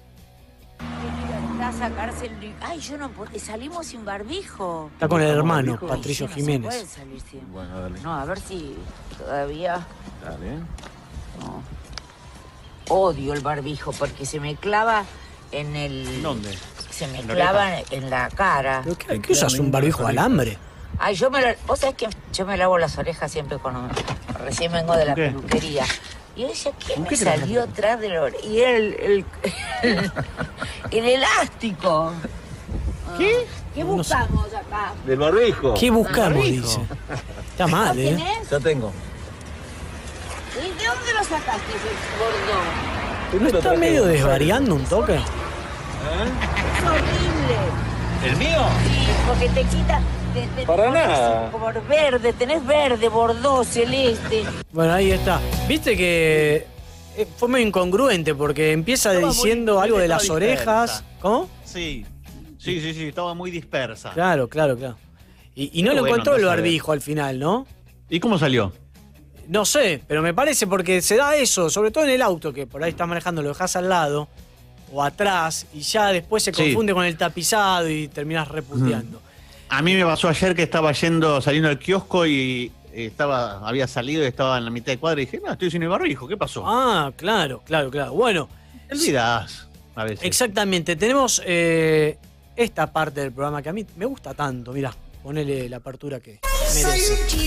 Sacarse Ay, yo no puedo. Salimos sin barbijo. Está con el hermano, Patricio Jiménez. No se puede salir sin... Bueno, dale. No, a ver si todavía... Dale. No. Odio el barbijo porque se me clava en el... ¿Dónde? Se me clava en la cara. ¿Qué usas? ¿Un barbijo alambre? Ay, vos sabés que yo me lavo las orejas siempre cuando recién vengo de la peluquería. Y ella, ¿quién me salió atrás de la oreja? Y el elástico. ¿Qué? ¿Qué buscamos acá? Del barbijo. ¿Qué buscamos? Dice. Está mal, ¿eh? Ya tengo. ¿Y de dónde lo sacaste ese gordo? ¿No está medio desvariando un toque? Es horrible. ¿El mío? Sí, porque te quita... Para nada. Por verde, tenés verde, bordó, celeste. Bueno, ahí está. Viste que fue muy incongruente porque empieza diciendo algo de las orejas. ¿Cómo? Sí, estaba muy dispersa. Claro. Y no lo encontró el barbijo al final, ¿no? ¿Y cómo salió? No sé, pero me parece porque se da eso, sobre todo en el auto, que por ahí estás manejando, lo dejas al lado o atrás y ya después se confunde con el tapizado y terminas reputeando. A mí me pasó ayer que estaba saliendo del kiosco y había salido y estaba en la mitad de cuadra y dije, no, estoy sin el barbijo, ¿qué pasó? Claro. Bueno. Te olvidás a veces. Exactamente, tenemos esta parte del programa que a mí me gusta tanto, mirá, ponele la apertura que merece.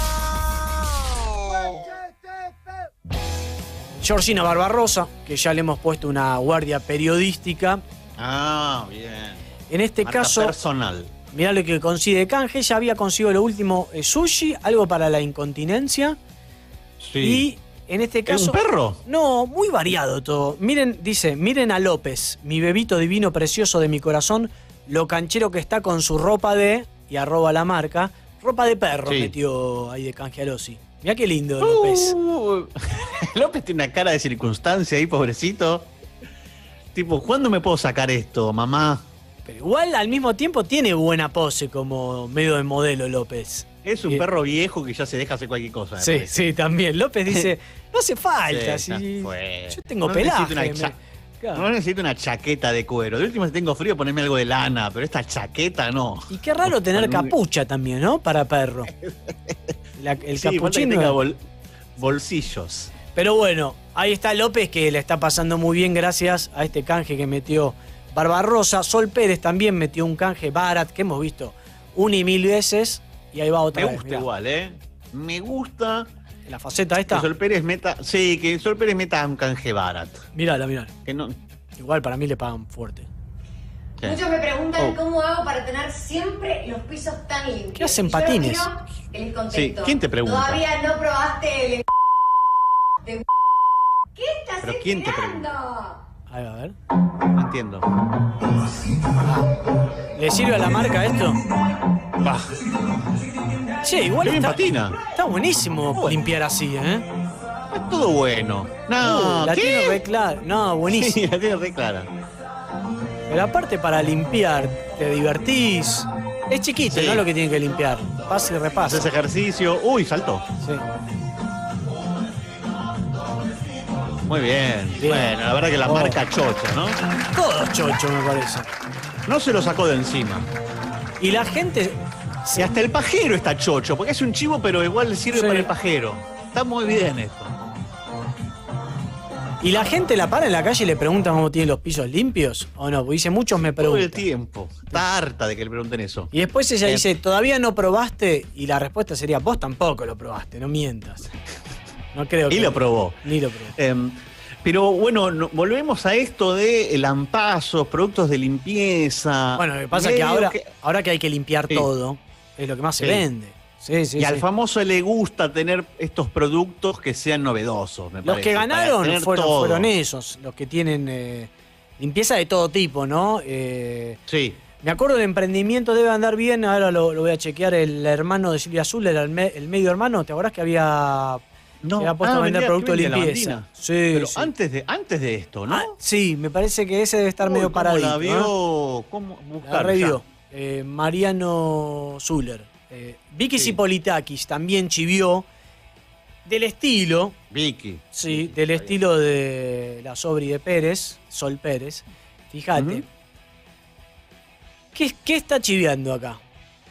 Georgina Barbarosa, que ya le hemos puesto una guardia periodística. Bien. En este caso... personal. Mirá lo que consigue canje. Ella había conseguido lo último, sushi, algo para la incontinencia. Sí. Y en este caso... ¿Es un perro? No, muy variado todo. Miren a López, mi bebito divino precioso de mi corazón, lo canchero que está con su ropa de... Y arroba la marca. Ropa de perro metió ahí de canje a Losi. Mirá qué lindo López. López tiene una cara de circunstancia ahí, pobrecito. Tipo, ¿cuándo me puedo sacar esto, mamá? Pero igual al mismo tiempo tiene buena pose como medio de modelo López. Es un perro viejo que ya se deja hacer cualquier cosa. Sí, también. López dice, no hace falta, yo tengo pelaje. No necesito una chaqueta de cuero. De último, si tengo frío, ponerme algo de lana, pero esta chaqueta no. Y qué raro tener capucha también, ¿no? Para perro. El capuchino. Que tenga bolsillos. Pero bueno, ahí está López, que le está pasando muy bien gracias a este canje que metió Barbarosa. Sol Pérez también metió un canje Barat que hemos visto 1 y 1000 veces. Y ahí va otra vez. Me gusta igual, ¿eh? Me gusta. La faceta esta. Que Sol Pérez meta un canje Barat. Mirala. Que no... Igual para mí le pagan fuerte. ¿Qué? Muchos me preguntan cómo hago para tener siempre los pisos tan limpios. ¿Qué hacen patines? Sí, ¿quién te pregunta? Todavía no probaste el ¿Qué estás ¿Pero quién te pregunta? A ver. No entiendo. ¿Le sirve a la marca esto? Bah. Che, igual Qué bien está, patina. Está buenísimo limpiar así, ¿eh? Es todo bueno. No, la ¿qué? tiene re clara. No, buenísimo. Sí, la tiene re clara. Pero aparte para limpiar, te divertís. Es chiquito, Sí. ¿no? Lo que tiene que limpiar. Pasa y repasa. Haces ejercicio. Uy, saltó. Sí. Muy bien. Bien. Bueno, la verdad que la marca chocha, ¿no? Todo chocho, me parece. No se lo sacó de encima. Y la gente... Y hasta el pajero está chocho, porque es un chivo, pero igual le sirve Sí. para el pajero. Está muy bien esto. ¿Y la gente la para en la calle y le pregunta cómo tienen los pisos limpios? ¿O no? Porque dice, muchos me Todo el preguntan. tiempo. Está harta de que le pregunten eso. Y después ella dice, ¿todavía no probaste? Y la respuesta sería, vos tampoco lo probaste, no mientas. No creo que... Y lo probó. Ni lo probó. Pero bueno, volvemos a esto de lampazos, productos de limpieza. Bueno, lo que pasa es que ahora que hay que limpiar Sí. todo, es lo que más se Sí. vende. Sí, sí, Y al sí. famoso le gusta tener estos productos que sean novedosos, me Los parece, que para ganaron tener fueron, todo. fueron esos, los que tienen limpieza de todo tipo, ¿no? Sí. Me acuerdo del emprendimiento, debe andar bien, ahora lo voy a chequear, el hermano de Silvia Azul, era el medio hermano, ¿te acordás que había puesto a vender productos de limpieza? Sí, Pero sí. antes de esto, ¿no? Sí, me parece que ese debe estar medio ¿Cómo paradito. la vio? ¿no? ¿Cómo La buscar? revió. Mariano Zuller. Vicky Zipolitakis también chivió del estilo. Vicky. Sí, del estilo de la Sobri de Pérez, Sol Pérez. Fíjate. ¿Qué está chiviando acá?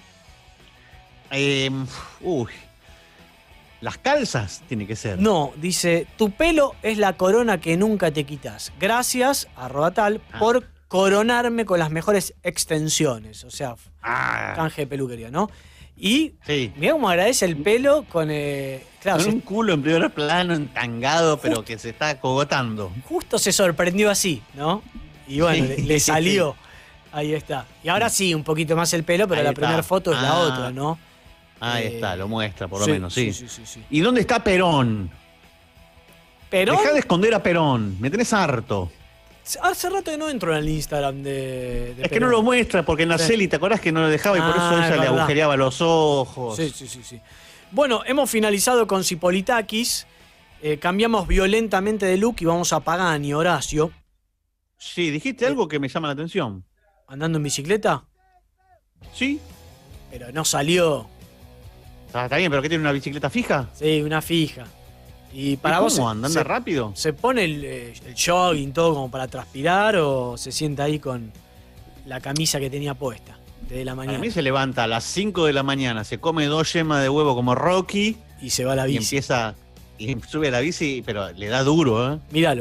Las calzas tiene que ser. No, dice, tu pelo es la corona que nunca te quitas. Gracias, @tal, por coronarme con las mejores extensiones. O sea, canje de peluquería, ¿no? Y mirá cómo agradece el pelo con... claro, con un culo en primer plano, entangado, pero que se está cogotando. Justo se sorprendió así, ¿no? Y bueno, Sí. le salió. Ahí está. Y ahora sí, un poquito más el pelo, pero Ahí la está. primera foto es la otra, ¿no? Ahí está, lo muestra por lo sí, menos, sí. sí. ¿Y dónde está Perón? ¿Perón? Dejá de esconder a Perón, me tenés harto. Hace rato que no entro en el Instagram de Es que no lo muestra porque en la Celi, ¿te acordás que no lo dejaba y por eso ella es le verdad. agujereaba los ojos? Sí. Bueno, hemos finalizado con Zipolitakis. Cambiamos violentamente de look y vamos a Pagani, Horacio. Sí, dijiste algo que me llama la atención. ¿Andando en bicicleta? Sí. Pero no salió. Está bien, pero ¿qué tiene una bicicleta fija? Sí, una fija. ¿Y para ¿Y vos cómo? ¿Andando rápido? ¿Se pone el jogging todo como para transpirar o se sienta ahí con la camisa que tenía puesta desde la mañana? A mí se levanta a las 5 de la mañana, se come 2 yemas de huevo como Rocky. Y se va a la bici. Y empieza, y sube a la bici, pero le da duro, ¿eh? Míralo.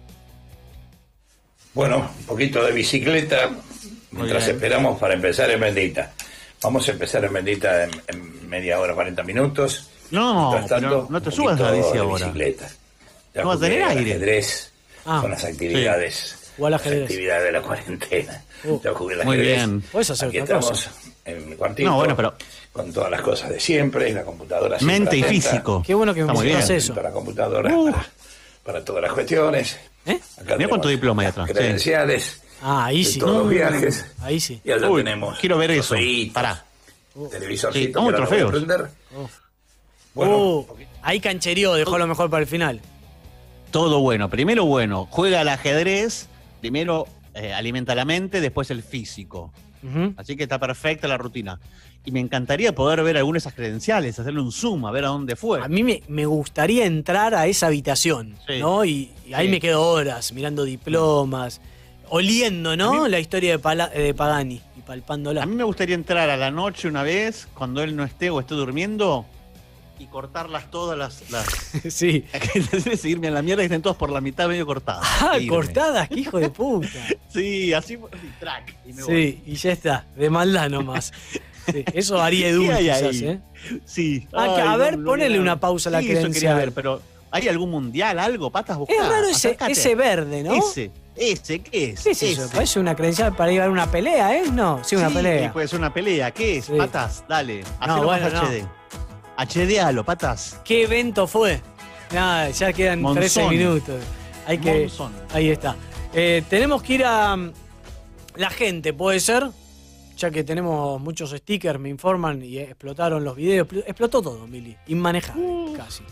Bueno, un poquito de bicicleta mientras esperamos para empezar en Bendita. Vamos a empezar en Bendita en media hora, 40 minutos. No, Mientras tanto, pero no te un subas a la poquito bici de ahora. bicicleta. Ya No vas a tener jugué al aire. ajedrez, son las actividades. O al Las ajedrez. actividades de la cuarentena. Ya jugué al Muy ajedrez. bien. Puedes hacer Aquí otra estamos cosa. en mi cuartito. No, bueno, pero- con todas las cosas de siempre, la computadora siempre Mente y atenta. físico. Qué bueno que Está me muy bien. mencionas eso. La computadora para todas las cuestiones. Acá Mirá cuánto diploma hay atrás. Sí. credenciales. Ahí de sí. todos los viajes. Ahí sí. Y allá Uy, tenemos. quiero ver eso. trofeitos, Pará. Televisorcito. Sí, que ahora lo voy a trofeos. prender. Bueno, Ahí canchereó, dejó lo mejor para el final. Todo bueno. Primero bueno, juega al ajedrez, primero alimenta la mente, después el físico. Así que está perfecta la rutina. Y me encantaría poder ver algunas de esas credenciales, hacerle un zoom, a ver a dónde fue. A mí me gustaría entrar a esa habitación, Sí. ¿no? Y ahí Sí. me quedo horas mirando diplomas, oliendo, ¿no? La historia de Pagani y palpándola. A mí me gustaría entrar a la noche una vez, cuando él no esté o esté durmiendo, y cortarlas todas las sí. seguirme a la mierda y estén todas por la mitad medio cortadas. Ah, E irme. cortadas, qué hijo de puta. Sí, así, track. Y me voy. Sí, y ya está, de maldad nomás. Sí, eso haría Edu, ¿Qué hay quizás, ahí? ¿eh? Sí. Ah, Ay, a ver, no, ponele no, una pausa a la sí, eso quería credencial. ver, pero ¿hay algún mundial, algo? Patas buscadas. Es raro Acércate. ese verde, ¿no? Ese, ¿qué es? ¿Qué es eso? Ese. Parece una credencial para ir a una pelea, ¿eh? No, sí, una Sí, pelea. puede ser una pelea. ¿Qué es? Sí. Patas, dale. No, Hacelo bueno, más no. HD. HDalo, patas. ¿Qué evento fue? Nada, ya quedan Monzón. 13 minutos. Ahí está. Tenemos que ir a la gente, ¿puede ser? Ya que tenemos muchos stickers, me informan, y explotaron los videos. Explotó todo, Mili. Inmanejable, casi.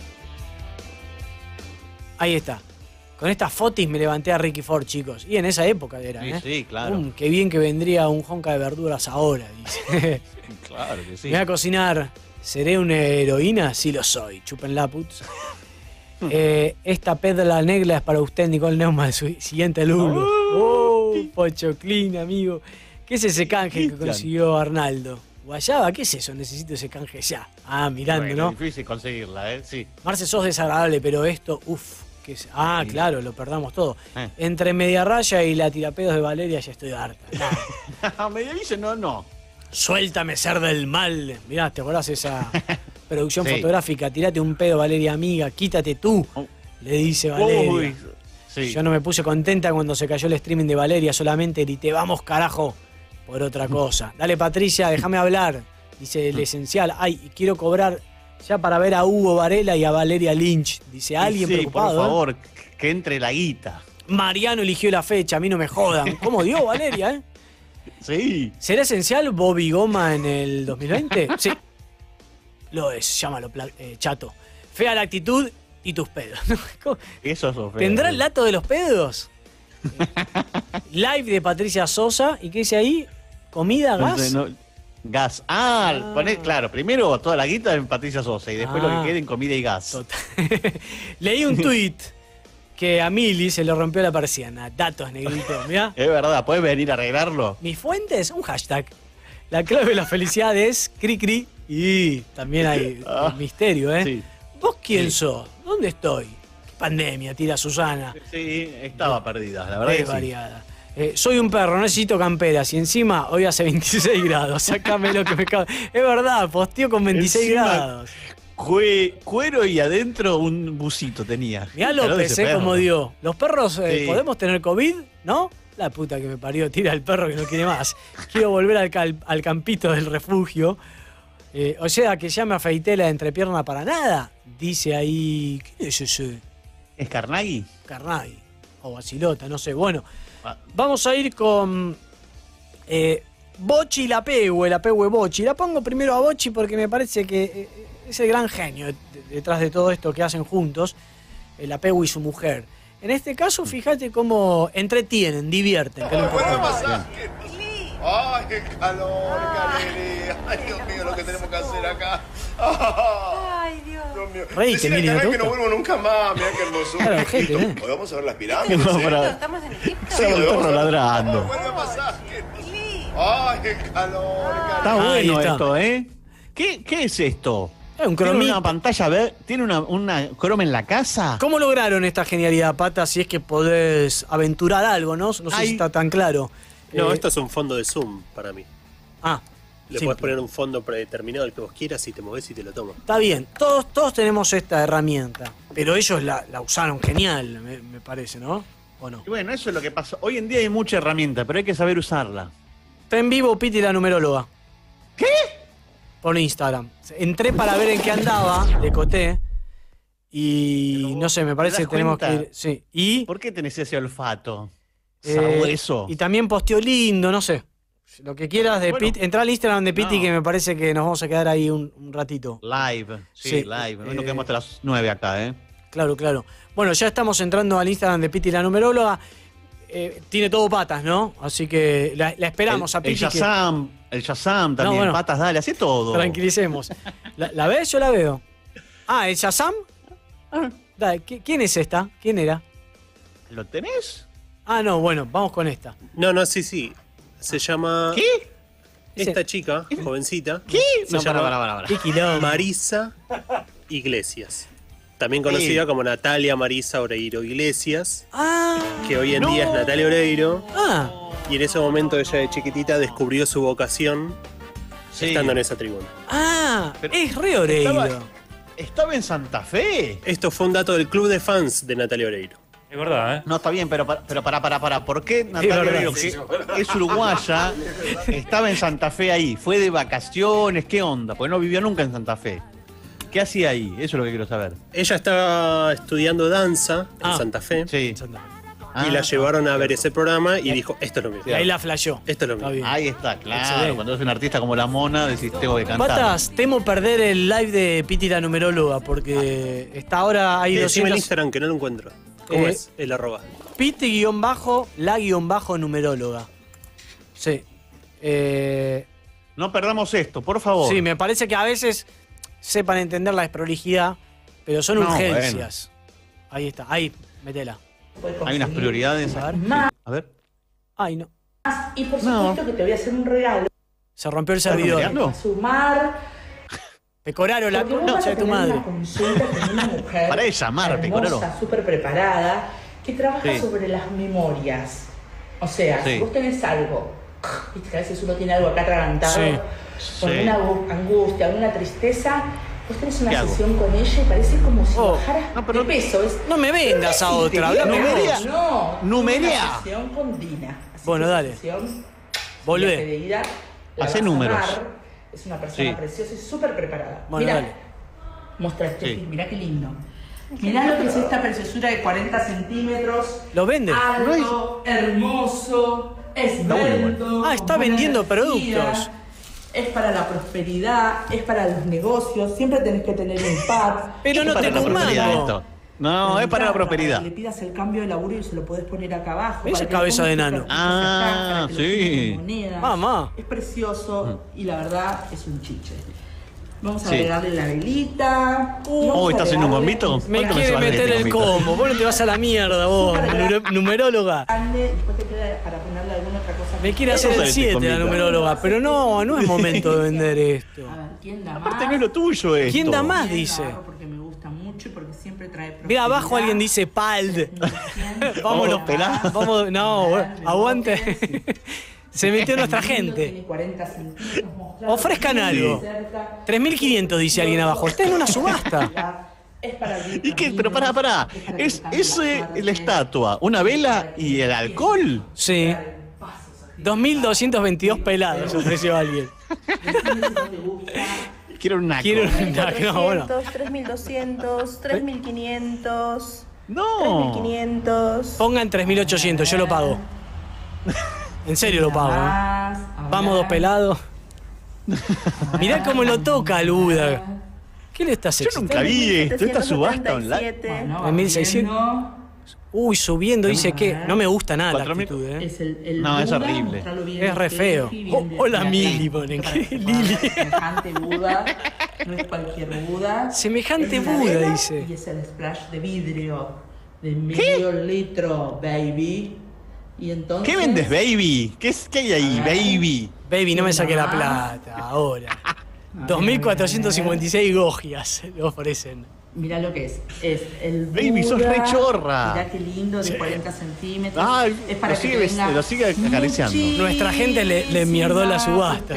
Ahí está. Con estas fotos me levanté a Ricky Ford, chicos. Y en esa época era, ¿eh? Sí, claro. Qué bien que vendría un jonca de verduras ahora, dice. Claro que sí. Me voy a cocinar. ¿Seré una heroína? Sí lo soy. Chúpenla, putz. Esta pedra negra es para usted, Nicole Neumann, de su siguiente alumno. Pochoclín, amigo. ¿Qué es ese canje que consiguió Arnaldo? Guayaba, ¿qué es eso? Necesito ese canje ya. Ah, mirando, bueno, ¿no? Es difícil conseguirla, ¿eh? Sí. Marce, sos desagradable, pero esto, ¿qué es? Ah, claro, lo perdamos todo. Entre Media Raya y la tirapedos de Valeria ya estoy harta. Media dice no. Suéltame, ser del mal. Mirá, ¿te acordás esa producción fotográfica? Tirate un pedo, Valeria, amiga. Quítate tú, le dice Valeria. Sí. Yo no me puse contenta cuando se cayó el streaming de Valeria. Solamente grité, vamos carajo, por otra cosa. Dale, Patricia, déjame hablar. Dice el esencial. Ay, y quiero cobrar ya para ver a Hugo Varela y a Valeria Lynch. Dice alguien preocupado. Por favor, que entre la guita. Mariano eligió la fecha, a mí no me jodan. ¿Cómo dio, Valeria, eh? Sí. ¿Será esencial Bobby Goma en el 2020? Sí. Lo es, llámalo, chato. Fea la actitud y tus pedos. Eso es feo. ¿Tendrá el dato de los pedos? Live de Patricia Sosa. ¿Y qué dice ahí? ¿Comida, gas? Gas. Claro, primero toda la guita en Patricia Sosa y después lo que quede en comida y gas. Leí un tuit que a Mili se le rompió la persiana. Datos, negrito, mirá. Es verdad, ¿puedes venir a arreglarlo? Mis fuentes, un hashtag. La clave de la felicidad es cri-cri. Y también hay misterio, ¿eh? Sí. ¿Vos quién sos? ¿Dónde estoy? ¿Qué pandemia tira Susana? Sí, estaba perdida, la verdad. Es variada. Soy un perro, no necesito camperas. Y encima hoy hace 26 grados. Sácame lo que me cabe. Es verdad, posteo con 26 grados. Cuero y adentro un busito tenía. Mirá López, como dio. Los perros, ¿podemos tener COVID? ¿No? La puta que me parió, tira el perro que no quiere más. Quiero volver al campito del refugio. O sea que ya me afeité la entrepierna para nada. Dice ahí. ¿Quién es ese? ¿Es Carnaghi? Carnaghi. O Bacilota, no sé. Bueno, vamos a ir con Bocci y la Pehue Bocci. La pongo primero a Bocci porque me parece que es el gran genio detrás de todo esto que hacen juntos, la Pehue y su mujer. En este caso, fíjate cómo entretienen, divierten. Que ¡Ay, qué calor, Calere! ¡Ay, Dios mío, lo que tenemos que hacer acá! ¡Ay, Dios mío! Reíte, Mili, ¿no te que no vuelvo nunca más! ¡Mirá qué hermosura! Claro, gente, Hoy vamos a ver las pirámides, Estamos en Egipto. Sí, el perro ladrando. ¡Ay, qué calor, Calere! Está bueno esto, ¿eh? ¿Qué es esto? ¿Tiene una pantalla tiene una croma en la casa? ¿Cómo lograron esta genialidad, Pata? Si es que podés aventurar algo, ¿no? No sé si está tan claro. No, esto es un fondo de Zoom para mí. Le simple. podés poner un fondo predeterminado el que vos quieras y te movés y te lo tomas. Está bien, todos tenemos esta herramienta, pero ellos la usaron genial, me parece, ¿no? ¿O no? Y bueno, eso es lo que pasa. Hoy en día hay mucha herramienta, pero hay que saber usarla. Está en vivo Piti la numeróloga. ¿Qué? Por Instagram. Entré para ver en qué andaba, le coté. Y no sé, me parece que tenemos que ir. Sí. Y ¿por qué tenés ese olfato? Sabueso. Y también posteó lindo, no sé. Lo que quieras de Piti. Entrá al Instagram de Piti, que me parece que nos vamos a quedar ahí un ratito. Live. Sí, live. Hoy nos quedamos hasta las 9 acá, ¿eh? Claro. Bueno, ya estamos entrando al Instagram de Piti la numeróloga. Tiene todo patas, ¿no? Así que la esperamos a Piti. El Shazam también, patas, dale, hace todo. Tranquilicemos. ¿La ves? Yo la veo. ¿El Shazam? Dale, ¿quién es esta? ¿Quién era? ¿Lo tenés? No, bueno, vamos con esta. No, sí. Se llama... ¿Qué? Esta chica, jovencita. ¿Qué? Se llama Marisa Iglesias. También conocida como Natalia Marisa Oreiro Iglesias. Que hoy en día es Natalia Oreiro. Y en ese momento ella de chiquitita descubrió su vocación estando en esa tribuna. Pero es re Oreiro. Estaba en Santa Fe. Esto fue un dato del club de fans de Natalia Oreiro. Es verdad, ¿eh? No, está bien, pero para. ¿Por qué Natalia Oreiro, que es uruguaya, estaba en Santa Fe ahí? ¿Fue de vacaciones? ¿Qué onda? Porque no vivió nunca en Santa Fe. ¿Qué hacía ahí? Eso es lo que quiero saber. Ella estaba estudiando danza en Santa Fe. Sí. Y la llevaron a ver ese programa y dijo, esto es lo mismo. Y ahí la flasheó. Esto es lo mismo. Ahí está, claro. Excelente. Cuando eres un artista como la Mona, decís, tengo que cantar. Patas, temo perder el live de Piti la numeróloga porque está ahora ahí Decime 200... el Instagram que no lo encuentro. ¿Cómo es el arroba? Piti_la_numeróloga. Sí. No perdamos esto, por favor. Sí, me parece que a veces sepan entender la desprolijidad, pero son urgencias. Bueno. Ahí está, ahí, metela. Hay unas prioridades. A ver. Ay, no. Y por supuesto que te voy a hacer un regalo. Se rompió el servidor. Sumar. Pecoraro, la concha de tu madre. Una consulta con una mujer Para de llamar, Pecoraro. súper preparada, que trabaja sobre las memorias. O sea, si vos tenés algo, viste que a veces uno tiene algo acá atragantado, con una angustia, alguna tristeza, vos tenés una sesión con ella y parece como si bajaras de peso. No me vendas a otra. Numerea. Una sesión con Dina. Bueno, dale. Volvé. Hacé números. Es una persona preciosa y súper preparada. Bueno, mirá, dale. Muestra este film, mirá qué lindo. Mirá lo que es esta preciosura de 40 centímetros. ¿Lo vende? Alto, hermoso, esbelto. Está vendiendo productos. Es para la prosperidad, es para los negocios. Siempre tenés que tener un pad. Pero no tengo un mango. No, es para la prosperidad. Para que le pidas el cambio de laburo y se lo podés poner acá abajo. Esa cabeza de nano. Sí. Mamá. Es precioso y la verdad es un chiche. Vamos a agregarle la velita. ¿Estás en un bombito? Me quiere meter el combo. Vos no te vas a la mierda, vos. Numeróloga. Después te queda para ponerle alguna otra cosa. Me quiere hacer el 7 la numeróloga. Pero no es momento de vender esto. A ver, ¿quién da más? Aparte no es lo tuyo esto. ¿Quién da más? Dice. Porque me gusta mucho y porque siempre trae. Mira, abajo alguien dice Pald. Vámonos, vamos, no, aguante. Se metió nuestra gente. Ofrezcan algo. 3.500 dice alguien abajo. Está en una subasta. ¿Y qué? Pero pará. ¿Es la estatua, una vela y el alcohol? Sí. 2.222 pelados ofreció alguien. Quiero un naco. No, bueno. 3.200, 3.500. No. 3.500. Pongan 3.800, yo lo pago. En serio lo pago. Vamos dos pelados. Mirá cómo lo toca al Buda. ¿Qué le estás haciendo? Yo nunca vi esto. Esta subasta online. 3.600. Uy, subiendo, dice que no me gusta nada la actitud, No, es horrible. Es re feo. Hola Mili, ponen. Lili. Semejante Buda. No es cualquier Buda. Semejante Buda, dice. Y es el splash de vidrio. De medio litro, baby. Y entonces, ¿qué vendes, baby? ¿Qué hay ahí, baby? Baby, no me saque la plata ahora. 2.456 gogias le ofrecen. Mirá lo que es. Es el Buda. Baby, sos re chorra. Mirá qué lindo, de 40 centímetros. Ay, es para lo sigue acariciando. Nuestra gente le mierdó la subasta.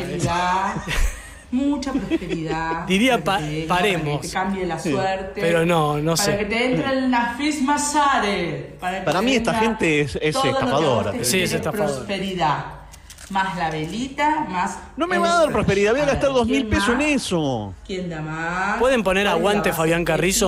Mucha prosperidad. Diría paremos. Para que te cambie la suerte. Pero no sé. Para que te entre el Nafis Masare. Para mí esta gente es estafadora. Sí, es estafadora. Prosperidad. Más la velita, más... No me va a dar prosperidad, voy a gastar 2.000 pesos en eso. ¿Quién da más? ¿Pueden poner aguante Fabián Carrizo?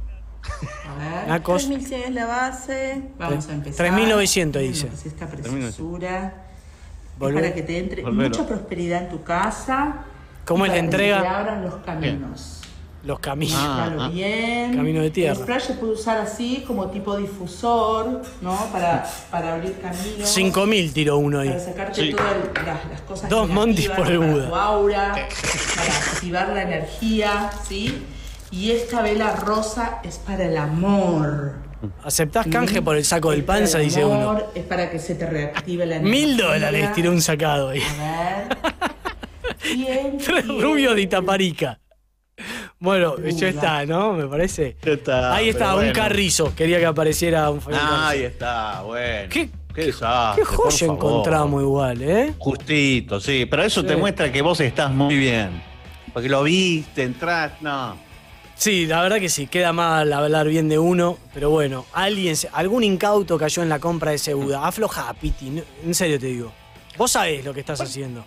A ver. Nacos. 3.100 es la base. Vamos a empezar. 3.900 dice. Pues esta preciosura. Es para que te entre mucha prosperidad en tu casa. ¿Cómo es la entrega? Que te abran los caminos. Los caminos. Bien. Camino de tierra. El splash se puede usar así, como tipo difusor, ¿no? Para abrir caminos. 5.000 tiró uno ahí. Para sacarte todas las cosas. 2 montis por el Buda. Tu aura, para activar la energía, ¿sí? Y esta vela rosa es para el amor. ¿Aceptás canje por el saco del panza? Dice uno. Es para que se te reactive la energía. $1.000 tiró un sacado ahí. A ver. Bien. Rubio de Itaparica. Bueno, ya está, ¿no? Me parece. Está, ahí está, un Carrizo. Quería que apareciera un Fabián Carrizo. Ahí está, bueno. ¿Qué desastre? Qué joya encontramos igual, ¿eh? Justito, sí. Pero eso te muestra que vos estás muy bien. Porque lo viste, entraste, no. Sí, la verdad que sí. Queda mal hablar bien de uno. Pero bueno, algún incauto cayó en la compra de ese Buda. Aflojá, Piti. En serio te digo. Vos sabés lo que estás haciendo.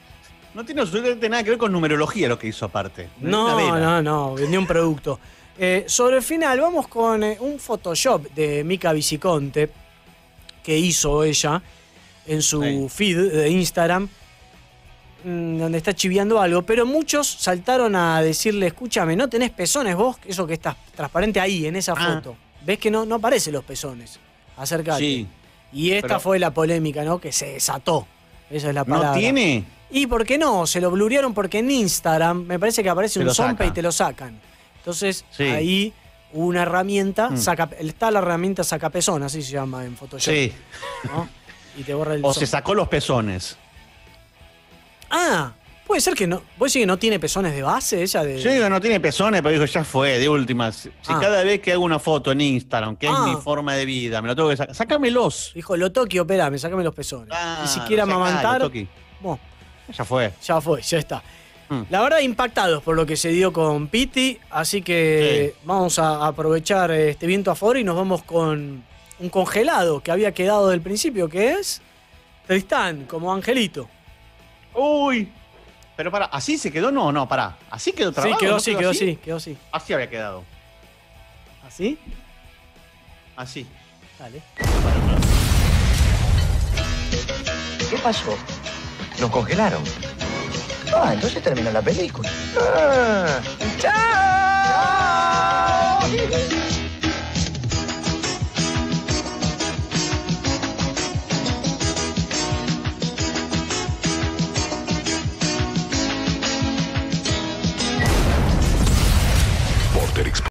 No tiene absolutamente nada que ver con numerología lo que hizo aparte. No, vendió un producto. Sobre el final, vamos con un Photoshop de Mica Viciconte que hizo ella en su feed de Instagram, donde está chiviando algo, pero muchos saltaron a decirle, escúchame, ¿no tenés pezones vos? Eso que está transparente ahí, en esa foto. ¿Ves que no aparecen los pezones? Acércate. Sí. Y esta fue la polémica, ¿no? Que se desató. Esa es la palabra. ¿No tiene? ¿Y por qué no? Se lo blurearon porque en Instagram me parece que aparece un zompe y te lo sacan. Entonces, ahí una herramienta, está la herramienta sacapezón, así se llama en Photoshop. Sí. ¿No? Y te borra el zompe. Se sacó los pezones. Ah, puede ser que no. ¿Vos decís que no tiene pezones de base ella? Yo digo que no tiene pezones, pero dijo, ya fue, de última. Si cada vez que hago una foto en Instagram, que es mi forma de vida, me lo tengo que sacar, sácamelos. Dijo, lo toqui, operame, sácame los pezones. Ni siquiera amamantar. Ya fue. Ya está. La verdad, impactados por lo que se dio con Piti, así que vamos a aprovechar este viento a favor y nos vamos con un congelado que había quedado del principio, que es Tristán, como Angelito. Uy, pero pará, ¿así se quedó? No, pará. ¿Así quedó trabado? Sí, quedó así. Así había quedado. ¿Así? Así. Dale. ¿Qué pasó? Nos congelaron. Entonces terminó la película. ¡Chao!